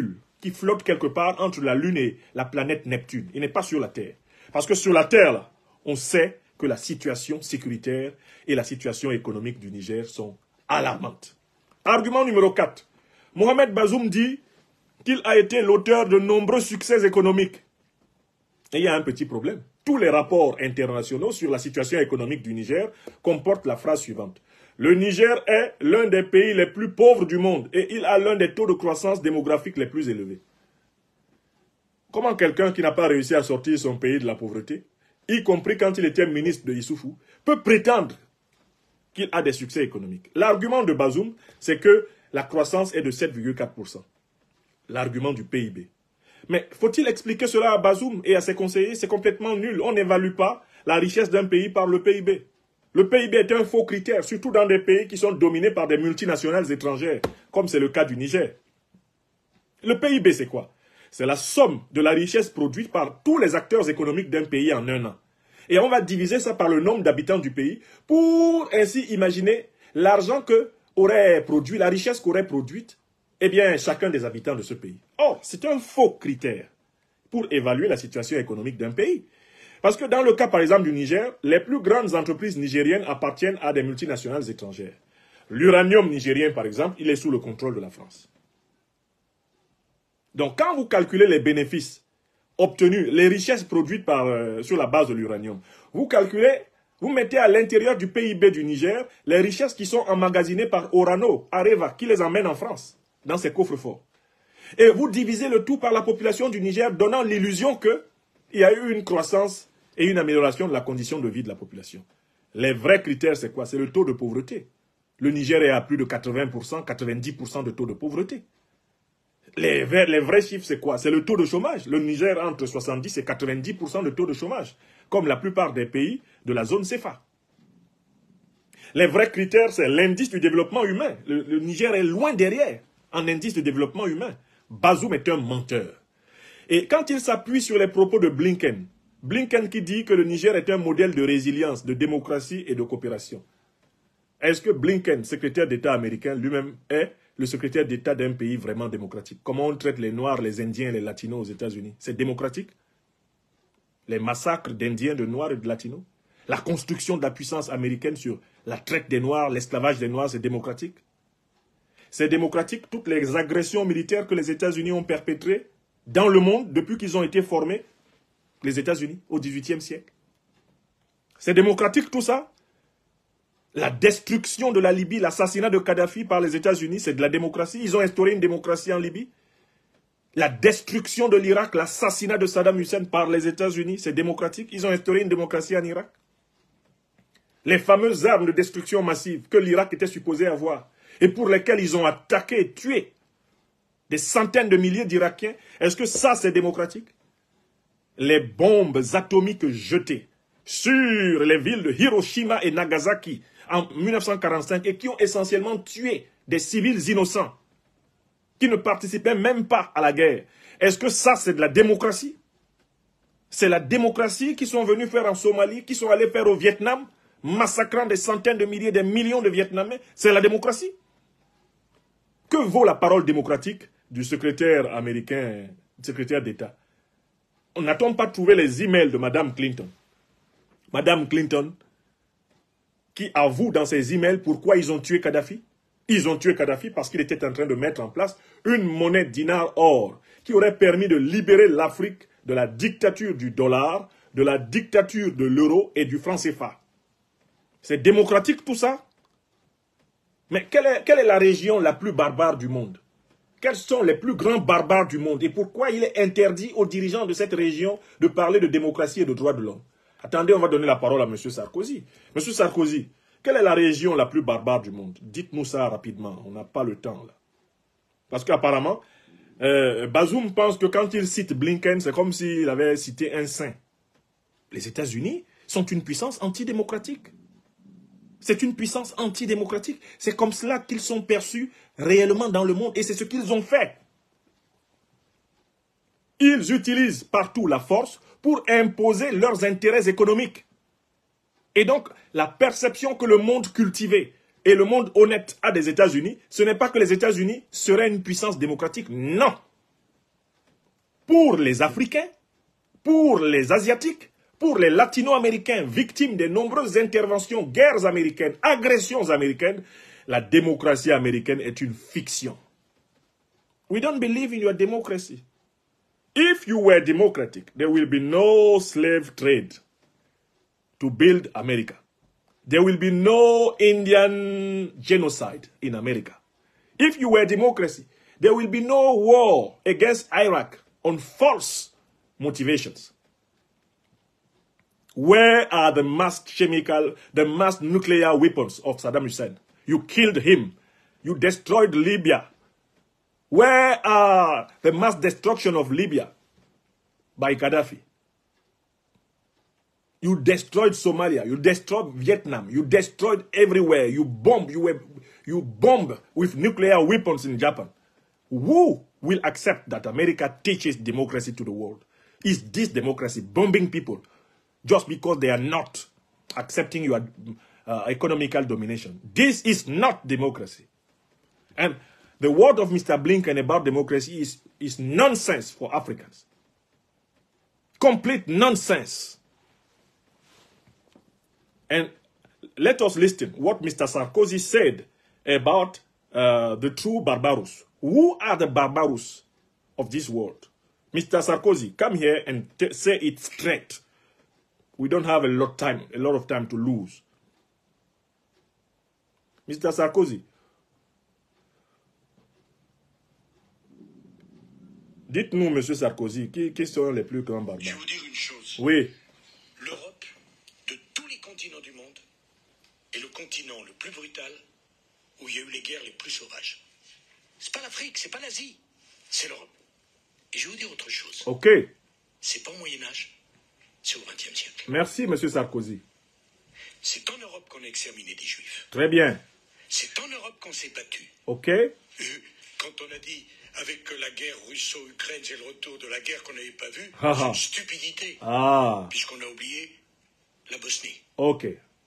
qui flotte quelque part entre la Lune et la planète Neptune. Il n'est pas sur la Terre. Parce que sur la Terre, là, on sait que la situation sécuritaire et la situation économique du Niger sont alarmantes. Argument numéro quatre. Mohamed Bazoum dit qu'il a été l'auteur de nombreux succès économiques. Et il y a un petit problème. Tous les rapports internationaux sur la situation économique du Niger comportent la phrase suivante. Le Niger est l'un des pays les plus pauvres du monde et il a l'un des taux de croissance démographique les plus élevés. Comment quelqu'un qui n'a pas réussi à sortir son pays de la pauvreté, y compris quand il était ministre de Issoufou, peut prétendre qu'il a des succès économiques? L'argument de Bazoum, c'est que la croissance est de sept virgule quatre pour cent. L'argument du P I B. Mais faut-il expliquer cela à Bazoum et à ses conseillers? C'est complètement nul. On n'évalue pas la richesse d'un pays par le P I B. Le P I B est un faux critère, surtout dans des pays qui sont dominés par des multinationales étrangères, comme c'est le cas du Niger. Le P I B, c'est quoi? C'est la somme de la richesse produite par tous les acteurs économiques d'un pays en un an. Et on va diviser ça par le nombre d'habitants du pays pour ainsi imaginer l'argent que aurait produit, la richesse qu'aurait produite, eh bien, chacun des habitants de ce pays. Or, c'est un faux critère pour évaluer la situation économique d'un pays. Parce que dans le cas, par exemple, du Niger, les plus grandes entreprises nigériennes appartiennent à des multinationales étrangères. L'uranium nigérien, par exemple, il est sous le contrôle de la France. Donc, quand vous calculez les bénéfices obtenus, les richesses produites par, euh, sur la base de l'uranium, vous calculez, vous mettez à l'intérieur du P I B du Niger les richesses qui sont emmagasinées par Orano, Areva, qui les emmène en France, dans ses coffres-forts. Et vous divisez le tout par la population du Niger, donnant l'illusion qu'il y a eu une croissance et une amélioration de la condition de vie de la population. Les vrais critères, c'est quoi? C'est le taux de pauvreté. Le Niger est à plus de quatre-vingts pour cent, quatre-vingt-dix pour cent de taux de pauvreté. Les vrais, les vrais chiffres, c'est quoi? C'est le taux de chômage. Le Niger a entre soixante-dix et quatre-vingt-dix pour cent de taux de chômage, comme la plupart des pays de la zone C F A. Les vrais critères, c'est l'indice du développement humain. Le, le Niger est loin derrière en indice de développement humain. Bazoum est un menteur. Et quand il s'appuie sur les propos de Blinken, Blinken qui dit que le Niger est un modèle de résilience, de démocratie et de coopération. Est-ce que Blinken, secrétaire d'État américain, lui-même est le secrétaire d'État d'un pays vraiment démocratique? Comment on traite les Noirs, les Indiens et les Latinos aux États-Unis? C'est démocratique? Les massacres d'Indiens, de Noirs et de Latinos? La construction de la puissance américaine sur la traite des Noirs, l'esclavage des Noirs, c'est démocratique? C'est démocratique toutes les agressions militaires que les États-Unis ont perpétrées dans le monde depuis qu'ils ont été formés, les États-Unis, au dix-huitième siècle? C'est démocratique tout ça? La destruction de la Libye, l'assassinat de Kadhafi par les États-Unis, c'est de la démocratie. Ils ont instauré une démocratie en Libye. La destruction de l'Irak, l'assassinat de Saddam Hussein par les États-Unis, c'est démocratique. Ils ont instauré une démocratie en Irak. Les fameuses armes de destruction massive que l'Irak était supposé avoir et pour lesquelles ils ont attaqué et tué des centaines de milliers d'Irakiens, est-ce que ça c'est démocratique? Les bombes atomiques jetées sur les villes de Hiroshima et Nagasaki en mille neuf cent quarante-cinq et qui ont essentiellement tué des civils innocents qui ne participaient même pas à la guerre. Est-ce que ça, c'est de la démocratie? C'est la démocratie qu'ils sont venus faire en Somalie, qu'ils sont allés faire au Vietnam, massacrant des centaines de milliers, des millions de Vietnamiens. C'est la démocratie. Que vaut la parole démocratique du secrétaire américain, secrétaire d'État? N'a-t-on pas trouvé les emails de Madame Clinton? Madame Clinton, qui avoue dans ses emails pourquoi ils ont tué Kadhafi. Ils ont tué Kadhafi parce qu'il était en train de mettre en place une monnaie dinar-or qui aurait permis de libérer l'Afrique de la dictature du dollar, de la dictature de l'euro et du franc C F A. C'est démocratique tout ça? Mais quelle est, quelle est la région la plus barbare du monde? Quels sont les plus grands barbares du monde? Et pourquoi il est interdit aux dirigeants de cette région de parler de démocratie et de droits de l'homme? Attendez, on va donner la parole à M. Sarkozy. M. Sarkozy, quelle est la région la plus barbare du monde? Dites-nous ça rapidement, on n'a pas le temps là. Parce qu'apparemment, euh, Bazoum pense que quand il cite Blinken, c'est comme s'il avait cité un saint. Les États-Unis sont une puissance antidémocratique. C'est une puissance antidémocratique. C'est comme cela qu'ils sont perçus réellement dans le monde et c'est ce qu'ils ont fait. Ils utilisent partout la force pour imposer leurs intérêts économiques. Et donc, la perception que le monde cultivé et le monde honnête a des États-Unis, ce n'est pas que les États-Unis seraient une puissance démocratique, non. pour les Africains, pour les Asiatiques, pour les Latino-Américains, victimes des nombreuses interventions, guerres américaines, agressions américaines, la démocratie américaine est une fiction. We don't believe in your democracy. If you were democratic, there will be no slave trade to build America. There will be no Indian genocide in America. If you were democracy, there will be no war against Iraq on false motivations. Where are the mass chemical, the mass nuclear weapons of Saddam Hussein? You killed him. You destroyed Libya. Where are the mass destruction of Libya by Gaddafi? You destroyed Somalia. You destroyed Vietnam. You destroyed everywhere. You bombed. You were, you bombed with nuclear weapons in Japan. Who will accept that America teaches democracy to the world? Is this democracy bombing people just because they are not accepting your uh, economical domination? This is not democracy. And the word of Mister Blinken about democracy is, is nonsense for Africans. Complete nonsense. And let us listen what Mister Sarkozy said about uh, the true Barbaros. Who are the Barbaros of this world? Mister Sarkozy, come here and say it straight. We don't have a lot time, a lot of time to lose. Mister Sarkozy, dites-nous, Monsieur Sarkozy, qui, qui sont les plus grands barbares? Je vais vous dire une chose. Oui. L'Europe, de tous les continents du monde, est le continent le plus brutal où il y a eu les guerres les plus sauvages. C'est pas l'Afrique, c'est pas l'Asie, c'est l'Europe. Et je vais vous dire autre chose. Ok. C'est pas au Moyen-Âge, c'est au vingtième siècle. Merci, Monsieur Sarkozy. C'est en Europe qu'on a exterminé des Juifs. Très bien. C'est en Europe qu'on s'est battu. Ok. Euh, quand on a dit, avec la guerre russo-ukraine, c'est le retour de la guerre qu'on n'avait pas vue, Ah, c'est ah. une stupidité. Ah. Puisqu'on a oublié la Bosnie. Ok.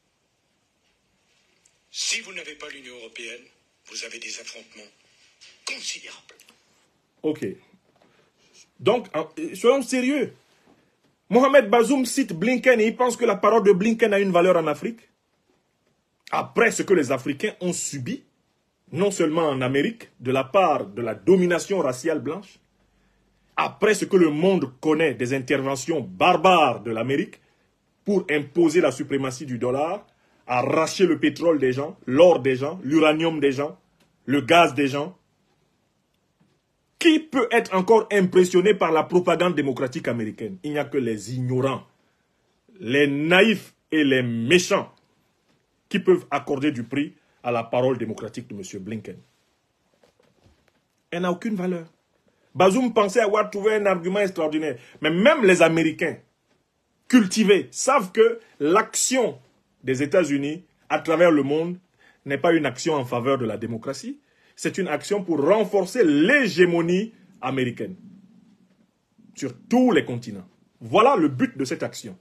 Si vous n'avez pas l'Union européenne, vous avez des affrontements considérables. Ok. Donc, soyons sérieux. Mohamed Bazoum cite Blinken et il pense que la parole de Blinken a une valeur en Afrique. Après ce que les Africains ont subi, non seulement en Amérique, de la part de la domination raciale blanche, après ce que le monde connaît des interventions barbares de l'Amérique pour imposer la suprématie du dollar, arracher le pétrole des gens, l'or des gens, l'uranium des gens, le gaz des gens. Qui peut être encore impressionné par la propagande démocratique américaine? Il n'y a que les ignorants, les naïfs et les méchants qui peuvent accorder du prix à la parole démocratique de M. Blinken. Elle n'a aucune valeur. Bazoum pensait avoir trouvé un argument extraordinaire. Mais même les Américains cultivés savent que l'action des États-Unis à travers le monde n'est pas une action en faveur de la démocratie. C'est une action pour renforcer l'hégémonie américaine sur tous les continents. Voilà le but de cette action.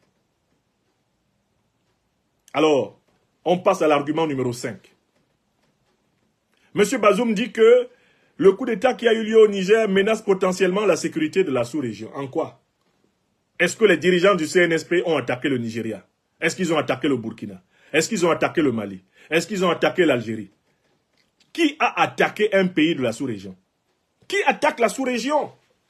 Alors, on passe à l'argument numéro cinq. M. Bazoum dit que le coup d'État qui a eu lieu au Niger menace potentiellement la sécurité de la sous-région. En quoi? Est-ce que les dirigeants du C N S P ont attaqué le Nigeria? Est-ce qu'ils ont attaqué le Burkina? Est-ce qu'ils ont attaqué le Mali? Est-ce qu'ils ont attaqué l'Algérie? Qui a attaqué un pays de la sous-région? Qui attaque la sous-région?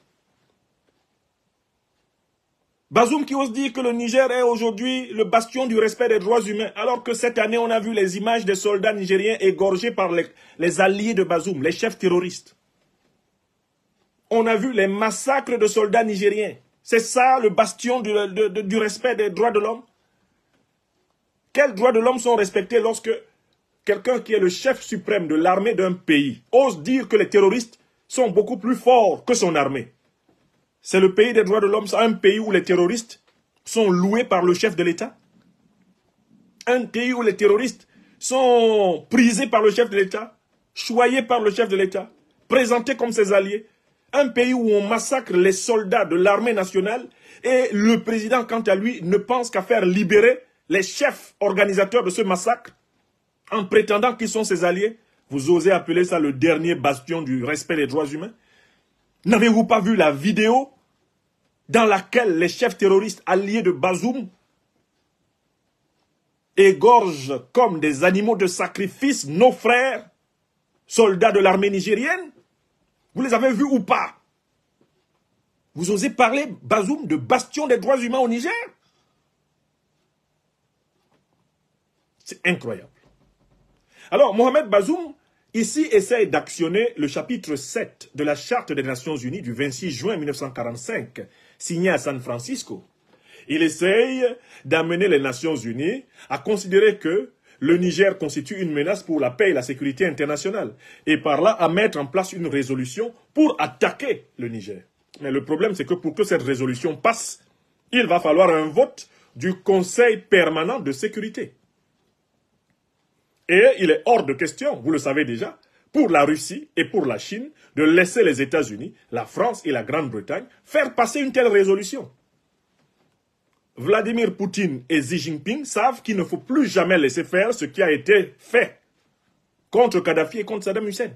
Bazoum qui ose dire que le Niger est aujourd'hui le bastion du respect des droits humains, alors que cette année, on a vu les images des soldats nigériens égorgés par les, les alliés de Bazoum, les chefs terroristes. On a vu les massacres de soldats nigériens. C'est ça le bastion du, de, de, du respect des droits de l'homme? Quels droits de l'homme sont respectés lorsque quelqu'un qui est le chef suprême de l'armée d'un pays ose dire que les terroristes sont beaucoup plus forts que son armée? C'est le pays des droits de l'homme, c'est un pays où les terroristes sont loués par le chef de l'État? Un pays où les terroristes sont prisés par le chef de l'État, choyés par le chef de l'État, présentés comme ses alliés? Un pays où on massacre les soldats de l'armée nationale et le président, quant à lui, ne pense qu'à faire libérer les chefs organisateurs de ce massacre en prétendant qu'ils sont ses alliés? Vous osez appeler ça le dernier bastion du respect des droits humains? N'avez-vous pas vu la vidéo dans laquelle les chefs terroristes alliés de Bazoum égorgent comme des animaux de sacrifice nos frères, soldats de l'armée nigérienne? Vous les avez vus ou pas? Vous osez parler, Bazoum, de bastion des droits humains au Niger? C'est incroyable. Alors, Mohamed Bazoum, ici, essaye d'actionner le chapitre sept de la Charte des Nations Unies du vingt-six juin mille neuf cent quarante-cinq, signée à San Francisco. Il essaye d'amener les Nations Unies à considérer que le Niger constitue une menace pour la paix et la sécurité internationale, et par là à mettre en place une résolution pour attaquer le Niger. Mais le problème, c'est que pour que cette résolution passe, il va falloir un vote du Conseil permanent de sécurité. Et il est hors de question, vous le savez déjà, pour la Russie et pour la Chine, de laisser les États-Unis, la France et la Grande-Bretagne faire passer une telle résolution. Vladimir Poutine et Xi Jinping savent qu'il ne faut plus jamais laisser faire ce qui a été fait contre Kadhafi et contre Saddam Hussein.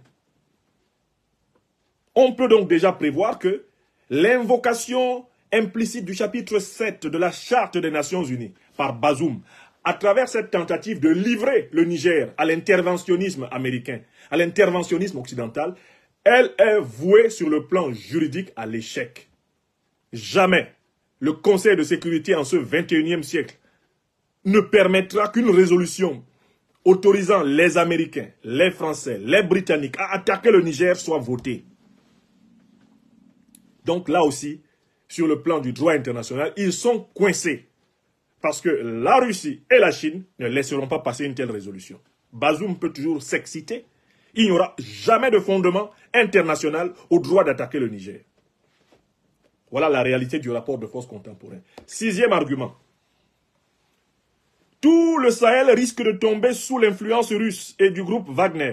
On peut donc déjà prévoir que l'invocation implicite du chapitre sept de la Charte des Nations Unies par Bazoum, à travers cette tentative de livrer le Niger à l'interventionnisme américain, à l'interventionnisme occidental, elle est vouée sur le plan juridique à l'échec. Jamais le Conseil de sécurité en ce vingt et unième siècle ne permettra qu'une résolution autorisant les Américains, les Français, les Britanniques à attaquer le Niger soit votée. Donc là aussi, sur le plan du droit international, ils sont coincés. Parce que la Russie et la Chine ne laisseront pas passer une telle résolution. Bazoum peut toujours s'exciter. Il n'y aura jamais de fondement international au droit d'attaquer le Niger. Voilà la réalité du rapport de force contemporain. Sixième argument. Tout le Sahel risque de tomber sous l'influence russe et du groupe Wagner.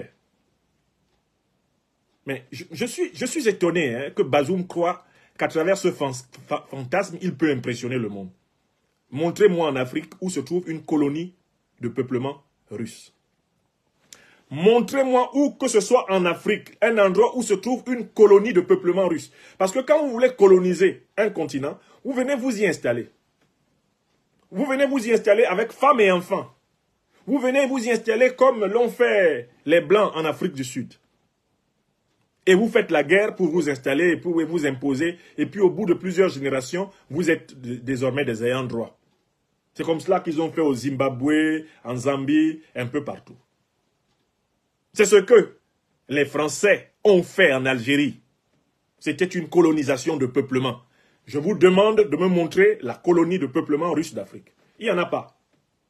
Mais je, je, suis, je suis étonné hein, que Bazoum croit qu'à travers ce fantasme, il peut impressionner le monde. Montrez-moi en Afrique où se trouve une colonie de peuplement russe. Montrez-moi où que ce soit en Afrique, un endroit où se trouve une colonie de peuplement russe. Parce que quand vous voulez coloniser un continent, vous venez vous y installer. Vous venez vous y installer avec femmes et enfants. Vous venez vous y installer comme l'ont fait les Blancs en Afrique du Sud. Et vous faites la guerre pour vous installer, pour vous imposer. Et puis au bout de plusieurs générations, vous êtes désormais des ayants droit. C'est comme cela qu'ils ont fait au Zimbabwe, en Zambie, un peu partout. C'est ce que les Français ont fait en Algérie. C'était une colonisation de peuplement. Je vous demande de me montrer la colonie de peuplement russe d'Afrique. Il n'y en a pas.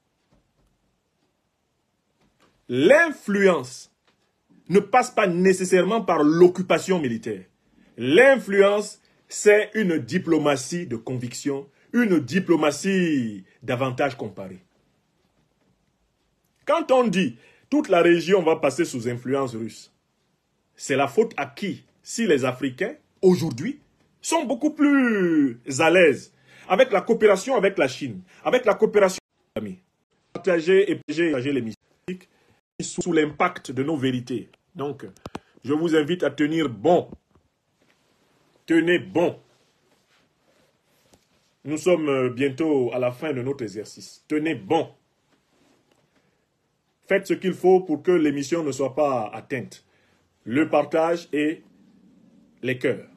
L'influence ne passe pas nécessairement par l'occupation militaire. L'influence, c'est une diplomatie de conviction, une diplomatie d'avantage comparé. Quand on dit toute la région va passer sous influence russe, c'est la faute à qui? Si les Africains, aujourd'hui, sont beaucoup plus à l'aise avec la coopération avec la Chine, avec la coopération avec les amis. Partager et partager les mystiques sous l'impact de nos vérités. Donc, je vous invite à tenir bon. Tenez bon. Nous sommes bientôt à la fin de notre exercice. Tenez bon. Faites ce qu'il faut pour que l'émission ne soit pas atteinte. Le partage et les cœurs.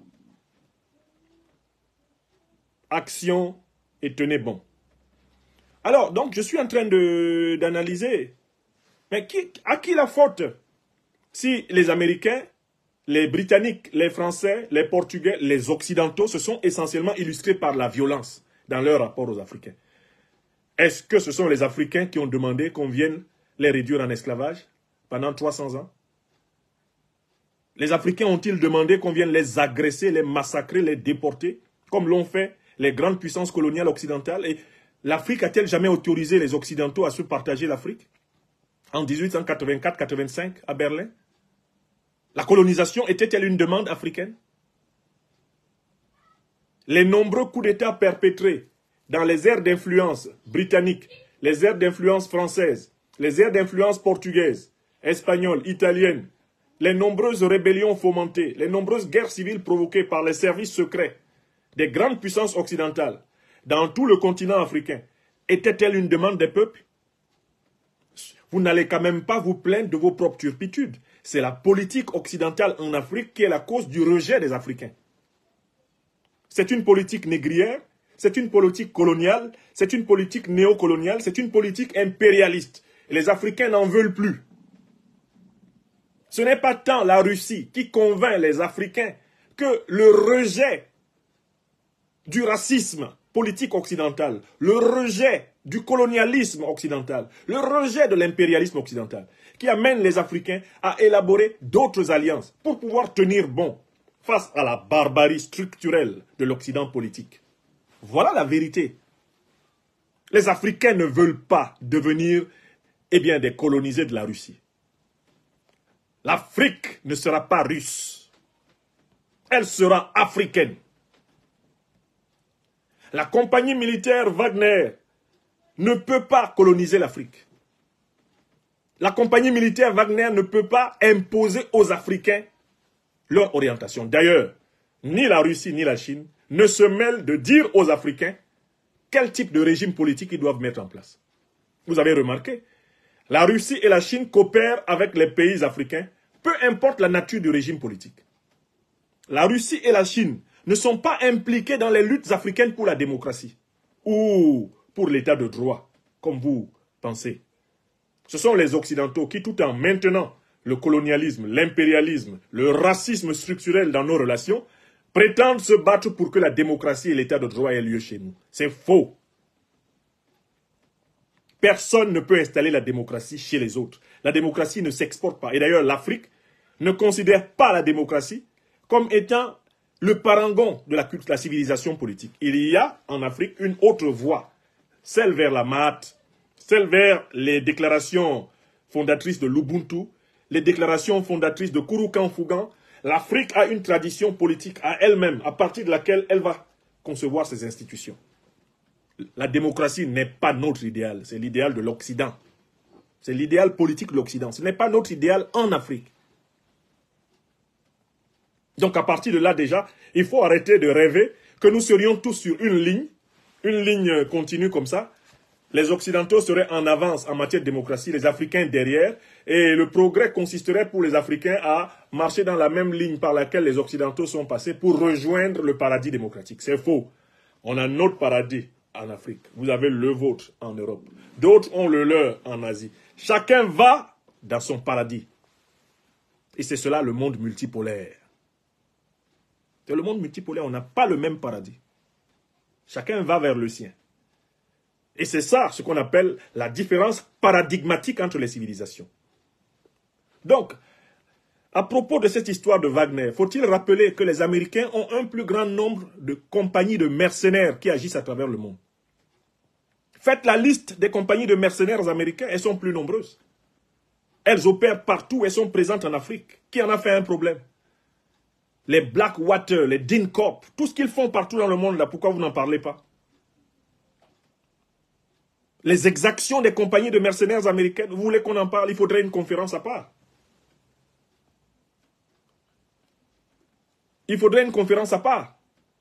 Action et tenez bon. Alors, donc, je suis en train de d'analyser. Mais qui, à qui la faute? Si les Américains, les Britanniques, les Français, les Portugais, les Occidentaux se sont essentiellement illustrés par la violence dans leur rapport aux Africains. Est-ce que ce sont les Africains qui ont demandé qu'on vienne les réduire en esclavage pendant trois cents ans? Les Africains ont-ils demandé qu'on vienne les agresser, les massacrer, les déporter, comme l'ont fait les grandes puissances coloniales occidentales? Et l'Afrique a-t-elle jamais autorisé les Occidentaux à se partager l'Afrique? En mille huit cent quatre-vingt-quatre quatre-vingt-cinq, à Berlin? La colonisation était-elle une demande africaine? Les nombreux coups d'État perpétrés dans les aires d'influence britanniques, les aires d'influence françaises, les aires d'influence portugaises, espagnoles, italiennes, les nombreuses rébellions fomentées, les nombreuses guerres civiles provoquées par les services secrets des grandes puissances occidentales dans tout le continent africain, était-elle une demande des peuples? Vous n'allez quand même pas vous plaindre de vos propres turpitudes. C'est la politique occidentale en Afrique qui est la cause du rejet des Africains. C'est une politique négrière, c'est une politique coloniale, c'est une politique néocoloniale, c'est une politique impérialiste. Et les Africains n'en veulent plus. Ce n'est pas tant la Russie qui convainc les Africains que le rejet du racisme politique occidental, le rejet du colonialisme occidental, le rejet de l'impérialisme occidental, qui amène les Africains à élaborer d'autres alliances pour pouvoir tenir bon face à la barbarie structurelle de l'Occident politique. Voilà la vérité. Les Africains ne veulent pas devenir eh bien, des colonisés de la Russie. L'Afrique ne sera pas russe. Elle sera africaine. La compagnie militaire Wagner ne peut pas coloniser l'Afrique. La compagnie militaire Wagner ne peut pas imposer aux Africains leur orientation. D'ailleurs, ni la Russie ni la Chine ne se mêlent de dire aux Africains quel type de régime politique ils doivent mettre en place. Vous avez remarqué, la Russie et la Chine coopèrent avec les pays africains, peu importe la nature du régime politique. La Russie et la Chine ne sont pas impliqués dans les luttes africaines pour la démocratie ou pour l'état de droit, comme vous pensez. Ce sont les Occidentaux qui, tout en maintenant le colonialisme, l'impérialisme, le racisme structurel dans nos relations, prétendent se battre pour que la démocratie et l'état de droit aient lieu chez nous. C'est faux. Personne ne peut installer la démocratie chez les autres. La démocratie ne s'exporte pas. Et d'ailleurs, l'Afrique ne considère pas la démocratie comme étant le parangon de la, de la civilisation politique. Il y a en Afrique une autre voie, celle vers la Maat, celle vers les déclarations fondatrices de l'Ubuntu, les déclarations fondatrices de Kouroukan-Fougan. L'Afrique a une tradition politique à elle-même, à partir de laquelle elle va concevoir ses institutions. La démocratie n'est pas notre idéal, c'est l'idéal de l'Occident. C'est l'idéal politique de l'Occident. Ce n'est pas notre idéal en Afrique. Donc à partir de là déjà, il faut arrêter de rêver que nous serions tous sur une ligne, une ligne continue comme ça. Les Occidentaux seraient en avance en matière de démocratie, les Africains derrière, et le progrès consisterait pour les Africains à marcher dans la même ligne par laquelle les Occidentaux sont passés pour rejoindre le paradis démocratique. C'est faux. On a notre paradis en Afrique. Vous avez le vôtre en Europe. D'autres ont le leur en Asie. Chacun va dans son paradis. Et c'est cela le monde multipolaire. C'est le monde multipolaire, on n'a pas le même paradis. Chacun va vers le sien. Et c'est ça ce qu'on appelle la différence paradigmatique entre les civilisations. Donc, à propos de cette histoire de Wagner, faut-il rappeler que les Américains ont un plus grand nombre de compagnies de mercenaires qui agissent à travers le monde. Faites la liste des compagnies de mercenaires américains, elles sont plus nombreuses. Elles opèrent partout, elles sont présentes en Afrique. Qui en a fait un problème? Les Blackwater, les DynCorp, tout ce qu'ils font partout dans le monde, là, pourquoi vous n'en parlez pas? Les exactions des compagnies de mercenaires américaines, vous voulez qu'on en parle? Il faudrait une conférence à part. Il faudrait une conférence à part.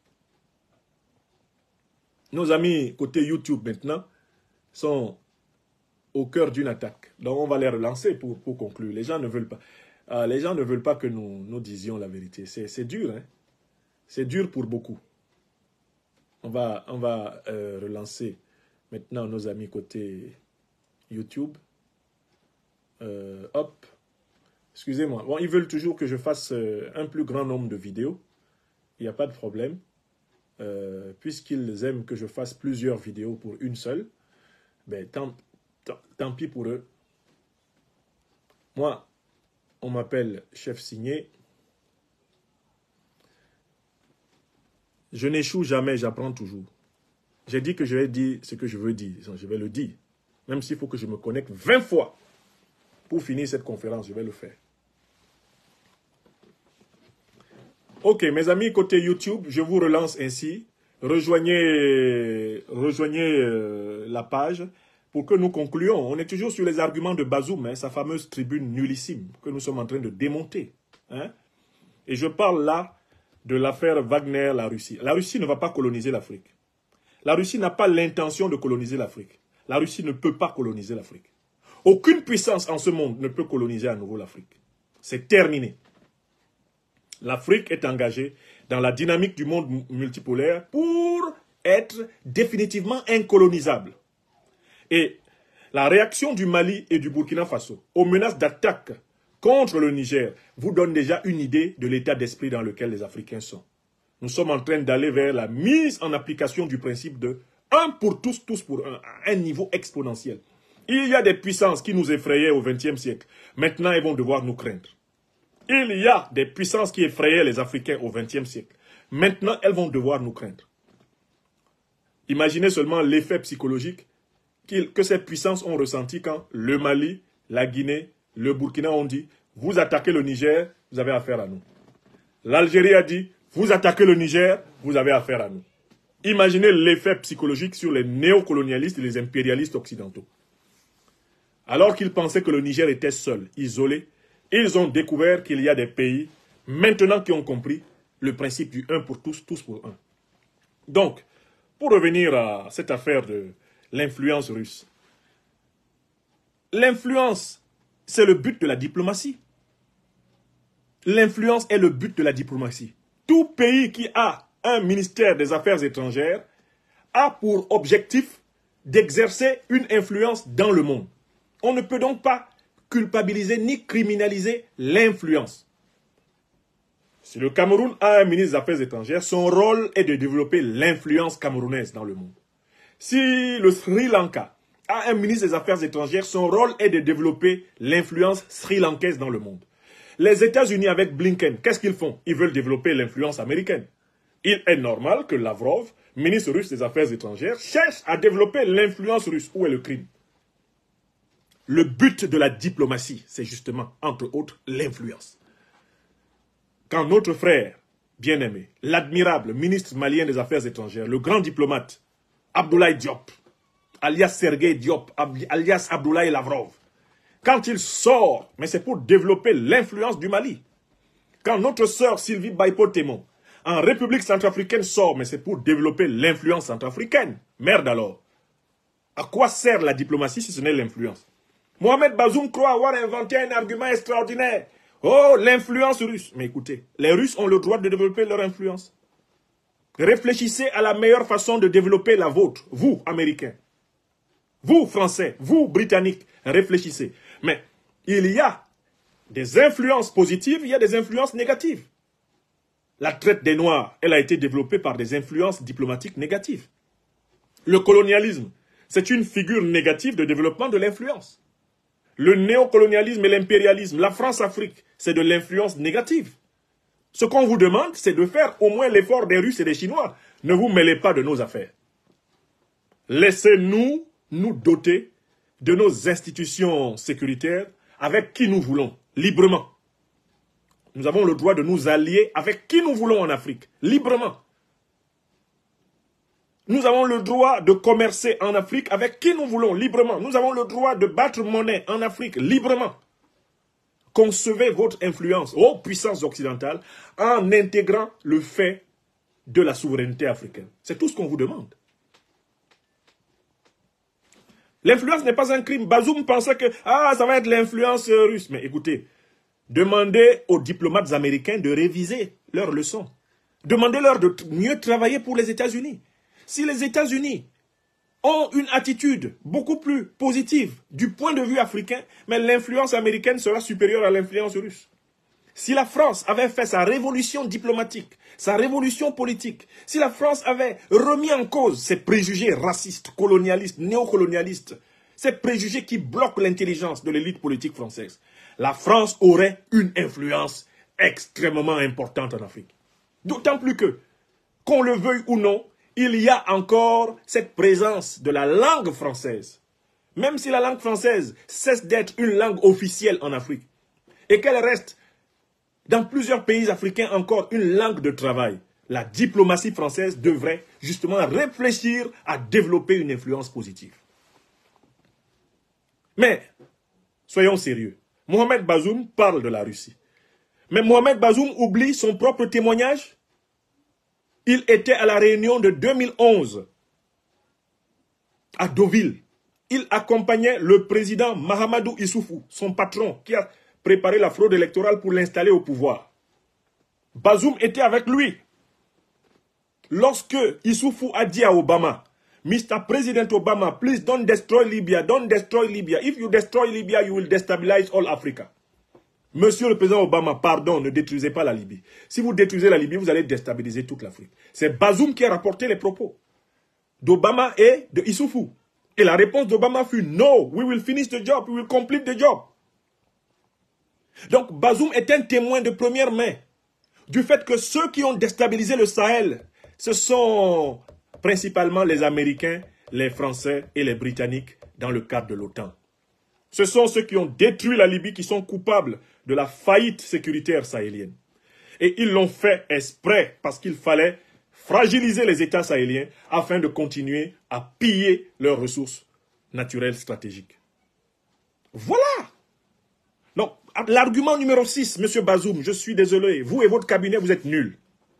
Nos amis côté YouTube maintenant sont au cœur d'une attaque. Donc on va les relancer pour, pour conclure. Les gens ne veulent pas. Euh, les gens ne veulent pas que nous, nous disions la vérité. C'est dur, hein? C'est dur pour beaucoup. On va, on va euh, relancer maintenant nos amis côté YouTube. Euh, hop. Excusez-moi. Bon, ils veulent toujours que je fasse euh, un plus grand nombre de vidéos. Il n'y a pas de problème. Euh, Puisqu'ils aiment que je fasse plusieurs vidéos pour une seule, ben, tant, tant, tant pis pour eux. Moi, on m'appelle Chef Signé. Je n'échoue jamais, j'apprends toujours. J'ai dit que je vais dire ce que je veux dire. Je vais le dire. Même s'il faut que je me connecte vingt fois pour finir cette conférence, je vais le faire. Ok, mes amis, côté YouTube, je vous relance ainsi. Rejoignez, rejoignez euh, la page. pour que nous concluions, on est toujours sur les arguments de Bazoum, hein, sa fameuse tribune nullissime que nous sommes en train de démonter. Hein. Et je parle là de l'affaire Wagner, la Russie. La Russie ne va pas coloniser l'Afrique. La Russie n'a pas l'intention de coloniser l'Afrique. La Russie ne peut pas coloniser l'Afrique. Aucune puissance en ce monde ne peut coloniser à nouveau l'Afrique. C'est terminé. L'Afrique est engagée dans la dynamique du monde multipolaire pour être définitivement incolonisable. Et la réaction du Mali et du Burkina Faso aux menaces d'attaque contre le Niger vous donne déjà une idée de l'état d'esprit dans lequel les Africains sont. Nous sommes en train d'aller vers la mise en application du principe de un pour tous, tous pour un, à un niveau exponentiel. Il y a des puissances qui nous effrayaient au vingtième siècle. Maintenant, elles vont devoir nous craindre. Il y a des puissances qui effrayaient les Africains au vingtième siècle. Maintenant, elles vont devoir nous craindre. Imaginez seulement l'effet psychologique que ces puissances ont ressenti quand le Mali, la Guinée, le Burkina ont dit « Vous attaquez le Niger, vous avez affaire à nous. » L'Algérie a dit « Vous attaquez le Niger, vous avez affaire à nous. » Imaginez l'effet psychologique sur les néocolonialistes et les impérialistes occidentaux. Alors qu'ils pensaient que le Niger était seul, isolé, ils ont découvert qu'il y a des pays, maintenant qui ont compris le principe du un pour tous, tous pour un. Donc, pour revenir à cette affaire de l'influence russe, l'influence, c'est le but de la diplomatie. L'influence est le but de la diplomatie. Tout pays qui a un ministère des Affaires étrangères a pour objectif d'exercer une influence dans le monde. On ne peut donc pas culpabiliser ni criminaliser l'influence. Si le Cameroun a un ministre des Affaires étrangères, son rôle est de développer l'influence camerounaise dans le monde. Si le Sri Lanka a un ministre des Affaires étrangères, son rôle est de développer l'influence sri-lankaise dans le monde. Les États-Unis avec Blinken, qu'est-ce qu'ils font? Ils veulent développer l'influence américaine. Il est normal que Lavrov, ministre russe des Affaires étrangères, cherche à développer l'influence russe. Où est le crime? Le but de la diplomatie, c'est justement, entre autres, l'influence. Quand notre frère bien-aimé, l'admirable ministre malien des Affaires étrangères, le grand diplomate, Abdoulaye Diop, alias Sergei Diop, alias Abdoulaye Lavrov, quand il sort, mais c'est pour développer l'influence du Mali. Quand notre sœur Sylvie Baïpo-Témon, en République centrafricaine, sort, mais c'est pour développer l'influence centrafricaine. Merde alors. À quoi sert la diplomatie si ce n'est l'influence? Mohamed Bazoum croit avoir inventé un argument extraordinaire. Oh, l'influence russe. Mais écoutez, les Russes ont le droit de développer leur influence. Réfléchissez à la meilleure façon de développer la vôtre, vous, Américains. Vous, Français, vous, Britanniques, réfléchissez. Mais il y a des influences positives, il y a des influences négatives. La traite des Noirs, elle a été développée par des influences diplomatiques négatives. Le colonialisme, c'est une figure négative de développement de l'influence. Le néocolonialisme et l'impérialisme, la France-Afrique, c'est de l'influence négative. Ce qu'on vous demande, c'est de faire au moins l'effort des Russes et des Chinois. Ne vous mêlez pas de nos affaires. Laissez-nous nous doter de nos institutions sécuritaires avec qui nous voulons, librement. Nous avons le droit de nous allier avec qui nous voulons en Afrique, librement. Nous avons le droit de commercer en Afrique avec qui nous voulons, librement. Nous avons le droit de battre monnaie en Afrique, librement. Concevez votre influence, ô puissance occidentale, en intégrant le fait de la souveraineté africaine. C'est tout ce qu'on vous demande. L'influence n'est pas un crime. Bazoum pensait que ah, ça va être l'influence russe. Mais écoutez, demandez aux diplomates américains de réviser leurs leçons. Demandez-leur de mieux travailler pour les États-Unis. Si les États-Unis ont une attitude beaucoup plus positive du point de vue africain, mais l'influence américaine sera supérieure à l'influence russe. Si la France avait fait sa révolution diplomatique, sa révolution politique, si la France avait remis en cause ses préjugés racistes, colonialistes, néocolonialistes, ces préjugés qui bloquent l'intelligence de l'élite politique française, la France aurait une influence extrêmement importante en Afrique. D'autant plus que, qu'on le veuille ou non, il y a encore cette présence de la langue française. Même si la langue française cesse d'être une langue officielle en Afrique, et qu'elle reste dans plusieurs pays africains encore une langue de travail, la diplomatie française devrait justement réfléchir à développer une influence positive. Mais, soyons sérieux. Mohamed Bazoum parle de la Russie. Mais Mohamed Bazoum oublie son propre témoignage. Il était à la réunion de deux mille onze à Deauville. Il accompagnait le président Mahamadou Issoufou, son patron, qui a préparé la fraude électorale pour l'installer au pouvoir. Bazoum était avec lui. Lorsque Issoufou a dit à Obama, Mister President Obama, please don't destroy Libya, don't destroy Libya. If you destroy Libya, you will destabilize all Africa. Monsieur le président Obama, pardon, ne détruisez pas la Libye. Si vous détruisez la Libye, vous allez déstabiliser toute l'Afrique. C'est Bazoum qui a rapporté les propos d'Obama et de Issoufou. Et la réponse d'Obama fut « No, we will finish the job, we will complete the job ». Donc Bazoum est un témoin de première main du fait que ceux qui ont déstabilisé le Sahel, ce sont principalement les Américains, les Français et les Britanniques dans le cadre de l'OTAN. Ce sont ceux qui ont détruit la Libye qui sont coupables de la faillite sécuritaire sahélienne. Et ils l'ont fait exprès parce qu'il fallait fragiliser les États sahéliens afin de continuer à piller leurs ressources naturelles stratégiques. Voilà. Donc, l'argument numéro six, M. Bazoum, je suis désolé, vous et votre cabinet, vous êtes nuls.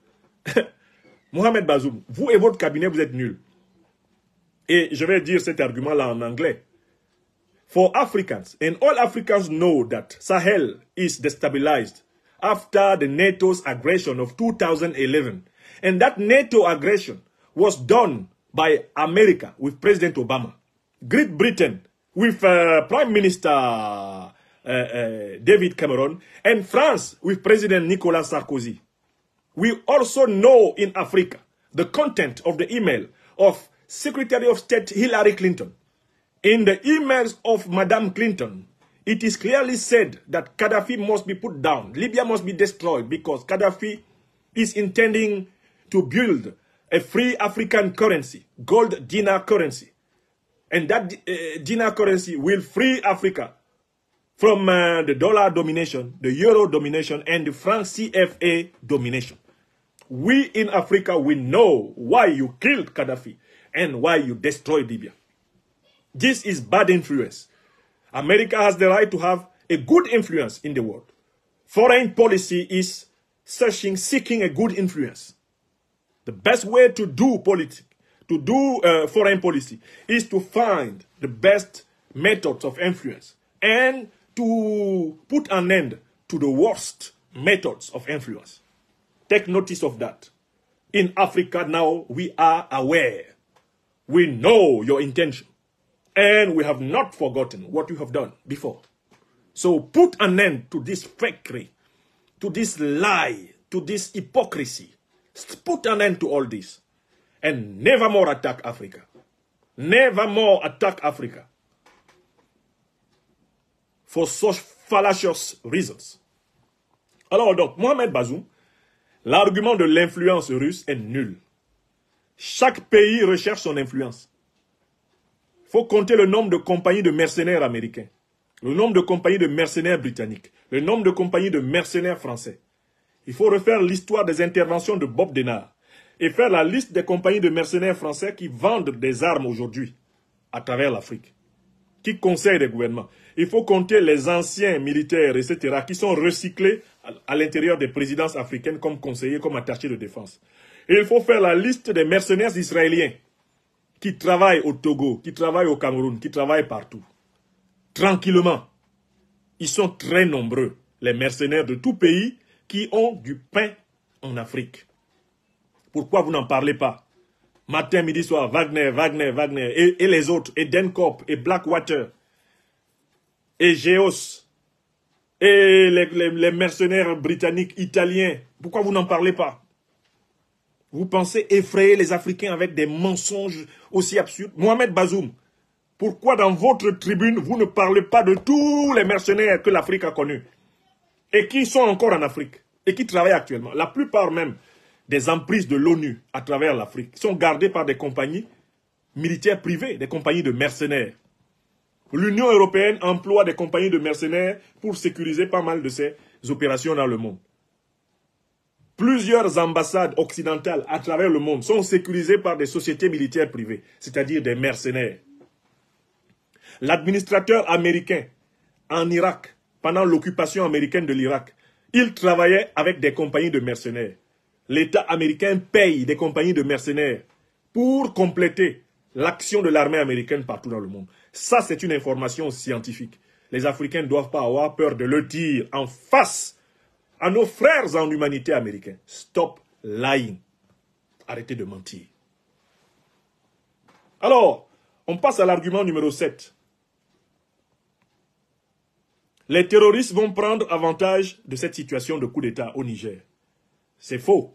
Mohamed Bazoum, vous et votre cabinet, vous êtes nuls. Et je vais dire cet argument-là en anglais. For Africans, and all Africans know that Sahel is destabilized after the NATO's aggression of two thousand eleven. And that NATO aggression was done by America with President Obama, Great Britain with uh, Prime Minister uh, uh, David Cameron, and France with President Nicolas Sarkozy. We also know in Africa the content of the email of Secretary of State Hillary Clinton. In the emails of Madame Clinton, it is clearly said that Gaddafi must be put down. Libya must be destroyed because Gaddafi is intending to build a free African currency, gold dinar currency. And that uh, dinar currency will free Africa from uh, the dollar domination, the euro domination, and the franc C F A domination. We in Africa, we know why you killed Gaddafi and why you destroyed Libya. This is bad influence. America has the right to have a good influence in the world. Foreign policy is searching, seeking a good influence. The best way to do politics, to do uh, foreign policy, is to find the best methods of influence and to put an end to the worst methods of influence. Take notice of that. In Africa now, we are aware. We know your intention. And we have not forgotten what you have done before. So put an end to this fakery, to this lie, to this hypocrisy. Put an end to all this. And never more attack Africa. Never more attack Africa. For such fallacious reasons. Alors donc, Mohamed Bazoum, l'argument de l'influence russe est nul. Chaque pays recherche son influence. Il faut compter le nombre de compagnies de mercenaires américains, le nombre de compagnies de mercenaires britanniques, le nombre de compagnies de mercenaires français. Il faut refaire l'histoire des interventions de Bob Denard et faire la liste des compagnies de mercenaires français qui vendent des armes aujourd'hui à travers l'Afrique, qui conseillent des gouvernements. Il faut compter les anciens militaires, et cetera, qui sont recyclés à l'intérieur des présidences africaines comme conseillers, comme attachés de défense. Et il faut faire la liste des mercenaires israéliens qui travaillent au Togo, qui travaillent au Cameroun, qui travaillent partout. Tranquillement. Ils sont très nombreux, les mercenaires de tout pays qui ont du pain en Afrique. Pourquoi vous n'en parlez pas? Matin, midi, soir, Wagner, Wagner, Wagner, et, et les autres, et Dencorp, et Blackwater, et Geos, et les, les, les mercenaires britanniques, italiens. Pourquoi vous n'en parlez pas? Vous pensez effrayer les Africains avec des mensonges aussi absurdes? Mohamed Bazoum, pourquoi dans votre tribune, vous ne parlez pas de tous les mercenaires que l'Afrique a connus et qui sont encore en Afrique et qui travaillent actuellement? La plupart même des emprises de l'ONU à travers l'Afrique sont gardées par des compagnies militaires privées, des compagnies de mercenaires. L'Union européenne emploie des compagnies de mercenaires pour sécuriser pas mal de ses opérations dans le monde. Plusieurs ambassades occidentales à travers le monde sont sécurisées par des sociétés militaires privées, c'est-à-dire des mercenaires. L'administrateur américain en Irak, pendant l'occupation américaine de l'Irak, il travaillait avec des compagnies de mercenaires. L'État américain paye des compagnies de mercenaires pour compléter l'action de l'armée américaine partout dans le monde. Ça, c'est une information scientifique. Les Africains ne doivent pas avoir peur de le dire en face à nos frères en humanité américains. Stop lying. Arrêtez de mentir. Alors, on passe à l'argument numéro sept. Les terroristes vont prendre avantage de cette situation de coup d'État au Niger. C'est faux.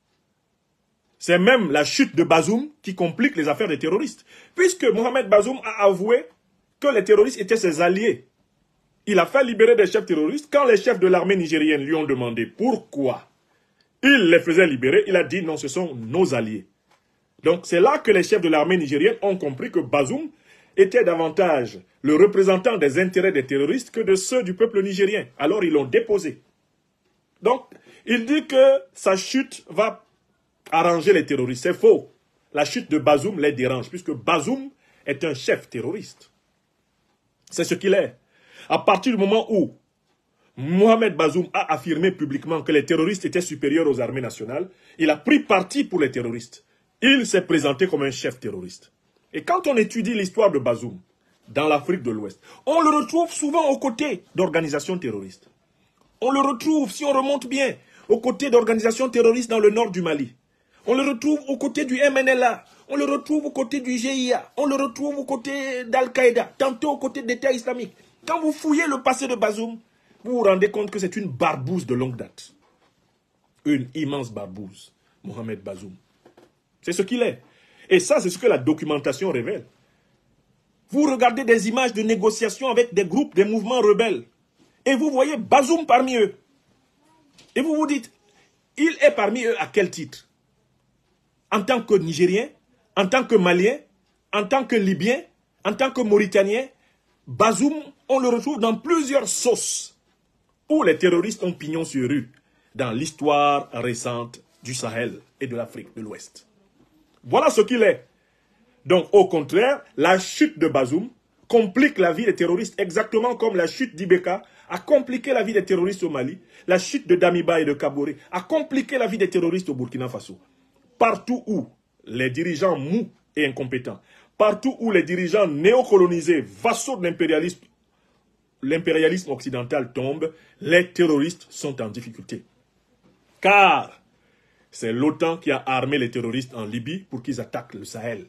C'est même la chute de Bazoum qui complique les affaires des terroristes. Puisque Mohamed Bazoum a avoué que les terroristes étaient ses alliés. Il a fait libérer des chefs terroristes. Quand les chefs de l'armée nigérienne lui ont demandé pourquoi il les faisait libérer, il a dit non, ce sont nos alliés. Donc c'est là que les chefs de l'armée nigérienne ont compris que Bazoum était davantage le représentant des intérêts des terroristes que de ceux du peuple nigérien. Alors ils l'ont déposé. Donc il dit que sa chute va arranger les terroristes. C'est faux. La chute de Bazoum les dérange, puisque Bazoum est un chef terroriste. C'est ce qu'il est. À partir du moment où Mohamed Bazoum a affirmé publiquement que les terroristes étaient supérieurs aux armées nationales, il a pris parti pour les terroristes. Il s'est présenté comme un chef terroriste. Et quand on étudie l'histoire de Bazoum dans l'Afrique de l'Ouest, on le retrouve souvent aux côtés d'organisations terroristes. On le retrouve, si on remonte bien, aux côtés d'organisations terroristes dans le nord du Mali. On le retrouve aux côtés du M N L A. On le retrouve aux côtés du G I A. On le retrouve aux côtés d'Al-Qaïda. Tantôt aux côtés d'État islamique. Quand vous fouillez le passé de Bazoum, vous vous rendez compte que c'est une barbouze de longue date. Une immense barbouze, Mohamed Bazoum. C'est ce qu'il est. Et ça, c'est ce que la documentation révèle. Vous regardez des images de négociations avec des groupes, des mouvements rebelles. Et vous voyez Bazoum parmi eux. Et vous vous dites, il est parmi eux à quel titre? En tant que Nigérien, en tant que Malien, en tant que Libyen, en tant que Mauritanien, Bazoum, on le retrouve dans plusieurs sauces où les terroristes ont pignon sur rue dans l'histoire récente du Sahel et de l'Afrique de l'Ouest. Voilà ce qu'il est. Donc, au contraire, la chute de Bazoum complique la vie des terroristes, exactement comme la chute d'Ibeka a compliqué la vie des terroristes au Mali, la chute de Damiba et de Kaboré a compliqué la vie des terroristes au Burkina Faso. Partout où les dirigeants mous et incompétents, partout où les dirigeants néocolonisés, vassaux de l'impérialisme, l'impérialisme occidental tombe, les terroristes sont en difficulté. Car c'est l'OTAN qui a armé les terroristes en Libye pour qu'ils attaquent le Sahel.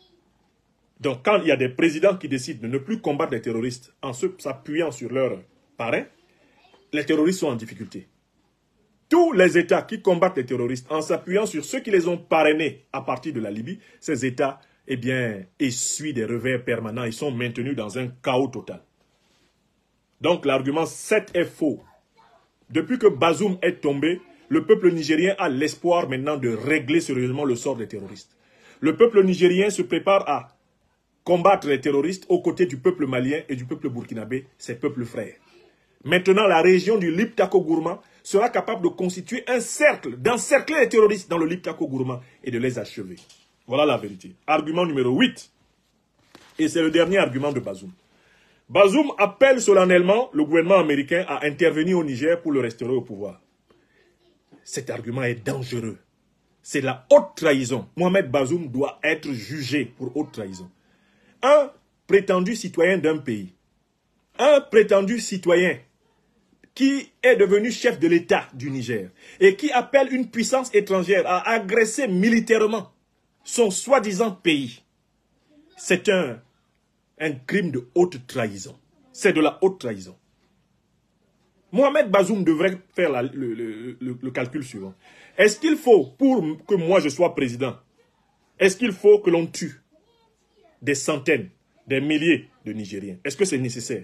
Donc quand il y a des présidents qui décident de ne plus combattre les terroristes en s'appuyant sur leurs parrains, les terroristes sont en difficulté. Tous les États qui combattent les terroristes en s'appuyant sur ceux qui les ont parrainés à partir de la Libye, ces États, eh bien, essuient des revers permanents et sont maintenus dans un chaos total. Donc l'argument sept est faux. Depuis que Bazoum est tombé, le peuple nigérien a l'espoir maintenant de régler sérieusement le sort des terroristes. Le peuple nigérien se prépare à combattre les terroristes aux côtés du peuple malien et du peuple burkinabé, ses peuples frères. Maintenant, la région du Liptako-Gourma sera capable de constituer un cercle, d'encercler les terroristes dans le Liptako-Gourma et de les achever. Voilà la vérité. Argument numéro huit. Et c'est le dernier argument de Bazoum. Bazoum appelle solennellement le gouvernement américain à intervenir au Niger pour le restaurer au pouvoir. Cet argument est dangereux. C'est la haute trahison. Mohamed Bazoum doit être jugé pour haute trahison. Un prétendu citoyen d'un pays, un prétendu citoyen qui est devenu chef de l'État du Niger et qui appelle une puissance étrangère à agresser militairement son soi-disant pays, c'est un, un crime de haute trahison. C'est de la haute trahison. Mohamed Bazoum devrait faire la, le, le, le, le calcul suivant. Est-ce qu'il faut, pour que moi je sois président, est-ce qu'il faut que l'on tue des centaines, des milliers de Nigériens? Est-ce que c'est nécessaire?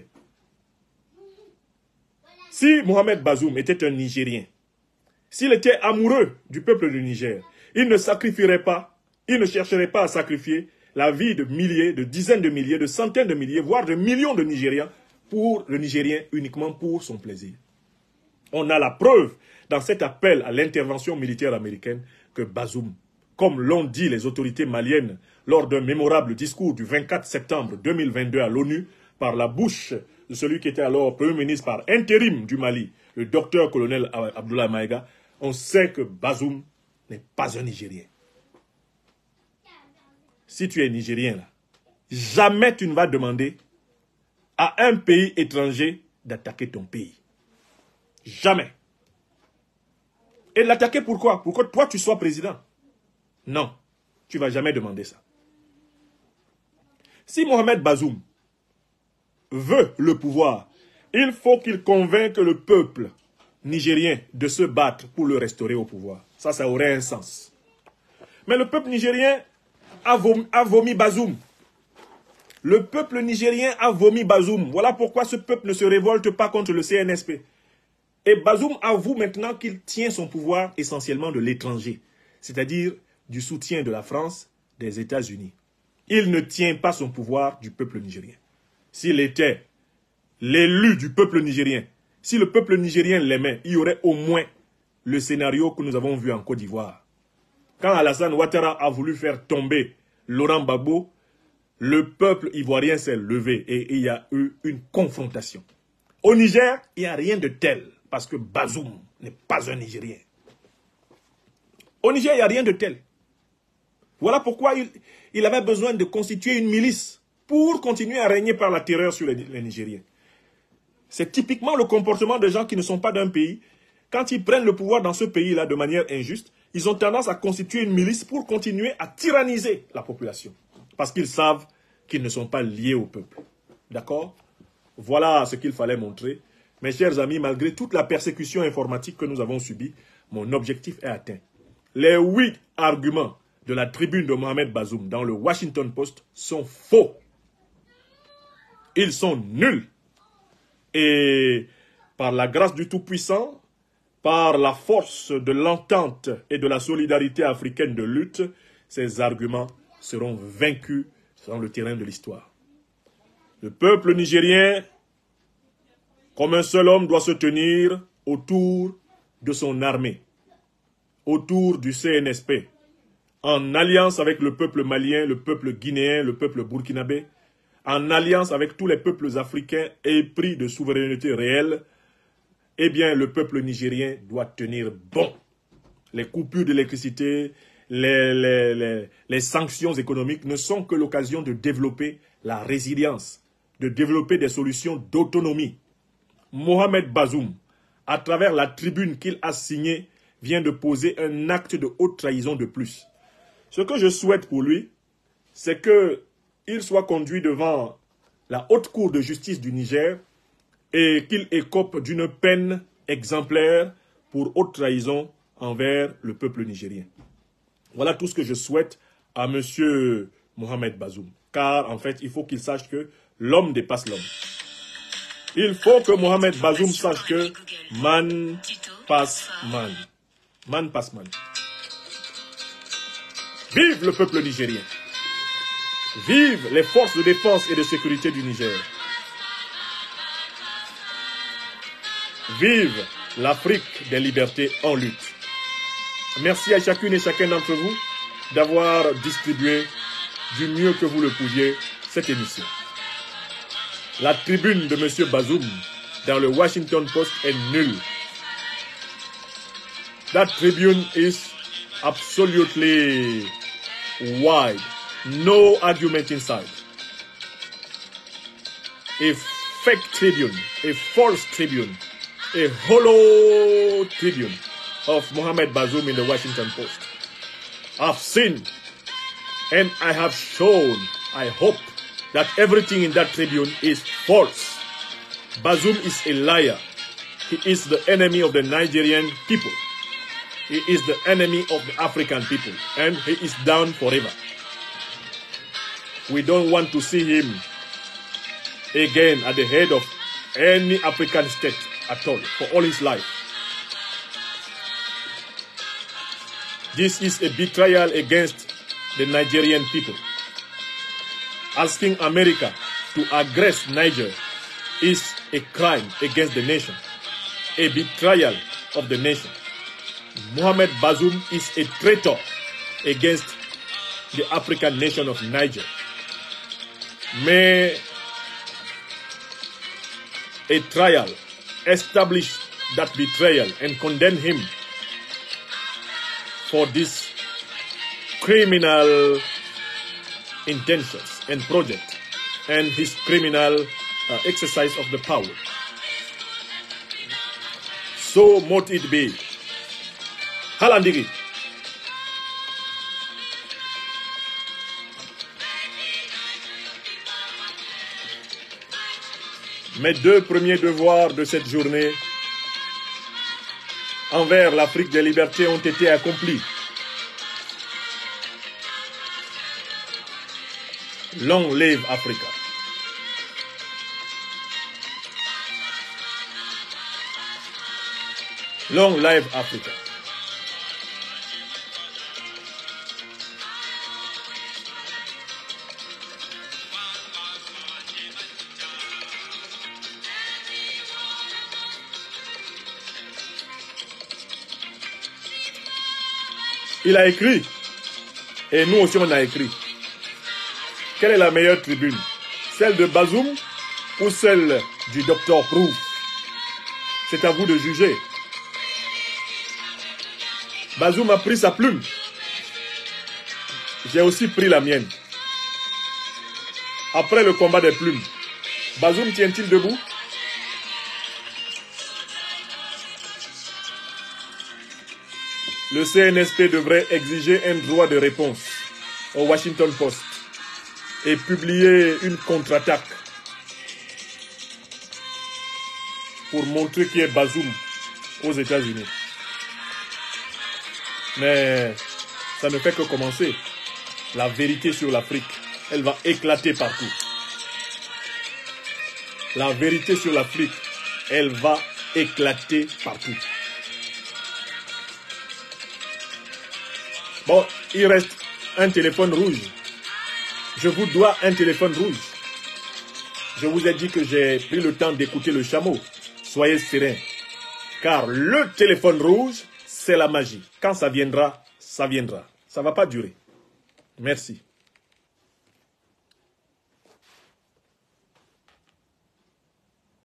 Si Mohamed Bazoum était un Nigérien, s'il était amoureux du peuple du Niger, il ne sacrifierait pas, il ne chercherait pas à sacrifier la vie de milliers, de dizaines de milliers, de centaines de milliers, voire de millions de Nigériens pour le Nigérien uniquement pour son plaisir. On a la preuve dans cet appel à l'intervention militaire américaine que Bazoum comme l'ont dit les autorités maliennes lors d'un mémorable discours du vingt-quatre septembre deux mille vingt-deux à l'ONU, par la bouche de celui qui était alors Premier ministre par intérim du Mali, le docteur-colonel Abdoulaye Maïga, on sait que Bazoum n'est pas un Nigérien. Si tu es Nigérien, là, jamais tu ne vas demander à un pays étranger d'attaquer ton pays. Jamais. Et l'attaquer pourquoi? Pour que toi tu sois président? Non, tu ne vas jamais demander ça. Si Mohamed Bazoum veut le pouvoir, il faut qu'il convainque le peuple nigérien de se battre pour le restaurer au pouvoir. Ça, ça aurait un sens. Mais le peuple nigérien a vomi, a vomi Bazoum. Le peuple nigérien a vomi Bazoum. Voilà pourquoi ce peuple ne se révolte pas contre le C N S P. Et Bazoum avoue maintenant qu'il tient son pouvoir essentiellement de l'étranger, c'est-à-dire du soutien de la France, des États-Unis. Il ne tient pas son pouvoir du peuple nigérien. S'il était l'élu du peuple nigérien, si le peuple nigérien l'aimait, il y aurait au moins le scénario que nous avons vu en Côte d'Ivoire. Quand Alassane Ouattara a voulu faire tomber Laurent Gbagbo, le peuple ivoirien s'est levé et il y a eu une confrontation. Au Niger, il n'y a rien de tel, parce que Bazoum n'est pas un Nigérien. Au Niger, il n'y a rien de tel. Voilà pourquoi il, il avait besoin de constituer une milice pour continuer à régner par la terreur sur les, les Nigériens. C'est typiquement le comportement de gens qui ne sont pas d'un pays. Quand ils prennent le pouvoir dans ce pays-là de manière injuste, ils ont tendance à constituer une milice pour continuer à tyranniser la population. Parce qu'ils savent qu'ils ne sont pas liés au peuple. D'accord? Voilà ce qu'il fallait montrer. Mes chers amis, malgré toute la persécution informatique que nous avons subie, mon objectif est atteint. Les huit arguments de la tribune de Mohamed Bazoum dans le Washington Post sont faux. Ils sont nuls. Et par la grâce du Tout-Puissant, par la force de l'entente et de la solidarité africaine de lutte, ces arguments seront vaincus sur le terrain de l'histoire. Le peuple nigérien, comme un seul homme, doit se tenir autour de son armée, autour du C N S P, en alliance avec le peuple malien, le peuple guinéen, le peuple burkinabé, en alliance avec tous les peuples africains épris de souveraineté réelle. Eh bien, le peuple nigérien doit tenir bon. Les coupures d'électricité, les, les, les, les sanctions économiques ne sont que l'occasion de développer la résilience, de développer des solutions d'autonomie. Mohamed Bazoum, à travers la tribune qu'il a signée, vient de poser un acte de haute trahison de plus. Ce que je souhaite pour lui, c'est qu'il soit conduit devant la haute cour de justice du Niger et qu'il écope d'une peine exemplaire pour haute trahison envers le peuple nigérien. Voilà tout ce que je souhaite à M. Mohamed Bazoum. Car, en fait, il faut qu'il sache que l'homme dépasse l'homme. Il faut que Mohamed Bazoum sache que man passe man. Man passe man. Vive le peuple nigérien. Vive les forces de défense et de sécurité du Niger. Vive l'Afrique des libertés en lutte. Merci à chacune et chacun d'entre vous d'avoir distribué du mieux que vous le pouviez cette émission. La tribune de M. Bazoum dans le Washington Post est nulle. That tribune is absolutely wide. No argument inside. A fake tribune, a false tribune, a hollow tribune of Mohamed Bazoum in the Washington Post. I've seen and I have shown, I hope, that everything in that tribune is false. Bazoum is a liar. He is the enemy of the Nigerian people. He is the enemy of the African people. And he is down forever. We don't want to see him again at the head of any African state at all, for all his life. This is a betrayal against the Nigerian people. Asking America to aggress Niger is a crime against the nation, a betrayal of the nation. Mohamed Bazoum is a traitor against the African nation of Niger. May a trial establish that betrayal and condemn him for this criminal intentions and project and his criminal uh, exercise of the power. So mote it be. Halandiri. Mes deux premiers devoirs de cette journée envers l'Afrique des libertés ont été accomplis. Long live Africa. Long live Africa. Il a écrit, et nous aussi on a écrit. Quelle est la meilleure tribune? Celle de Bazoum ou celle du docteur Proof? C'est à vous de juger. Bazoum a pris sa plume. J'ai aussi pris la mienne. Après le combat des plumes, Bazoum tient-il debout? Le C N S P devrait exiger un droit de réponse au Washington Post et publier une contre-attaque pour montrer qui est Bazoum aux États-Unis. Mais ça ne fait que commencer. La vérité sur l'Afrique, elle va éclater partout. La vérité sur l'Afrique, elle va éclater partout. Bon, il reste un téléphone rouge. Je vous dois un téléphone rouge. Je vous ai dit que j'ai pris le temps d'écouter le chameau. Soyez sereins. Car le téléphone rouge, c'est la magie. Quand ça viendra, ça viendra. Ça ne va pas durer. Merci.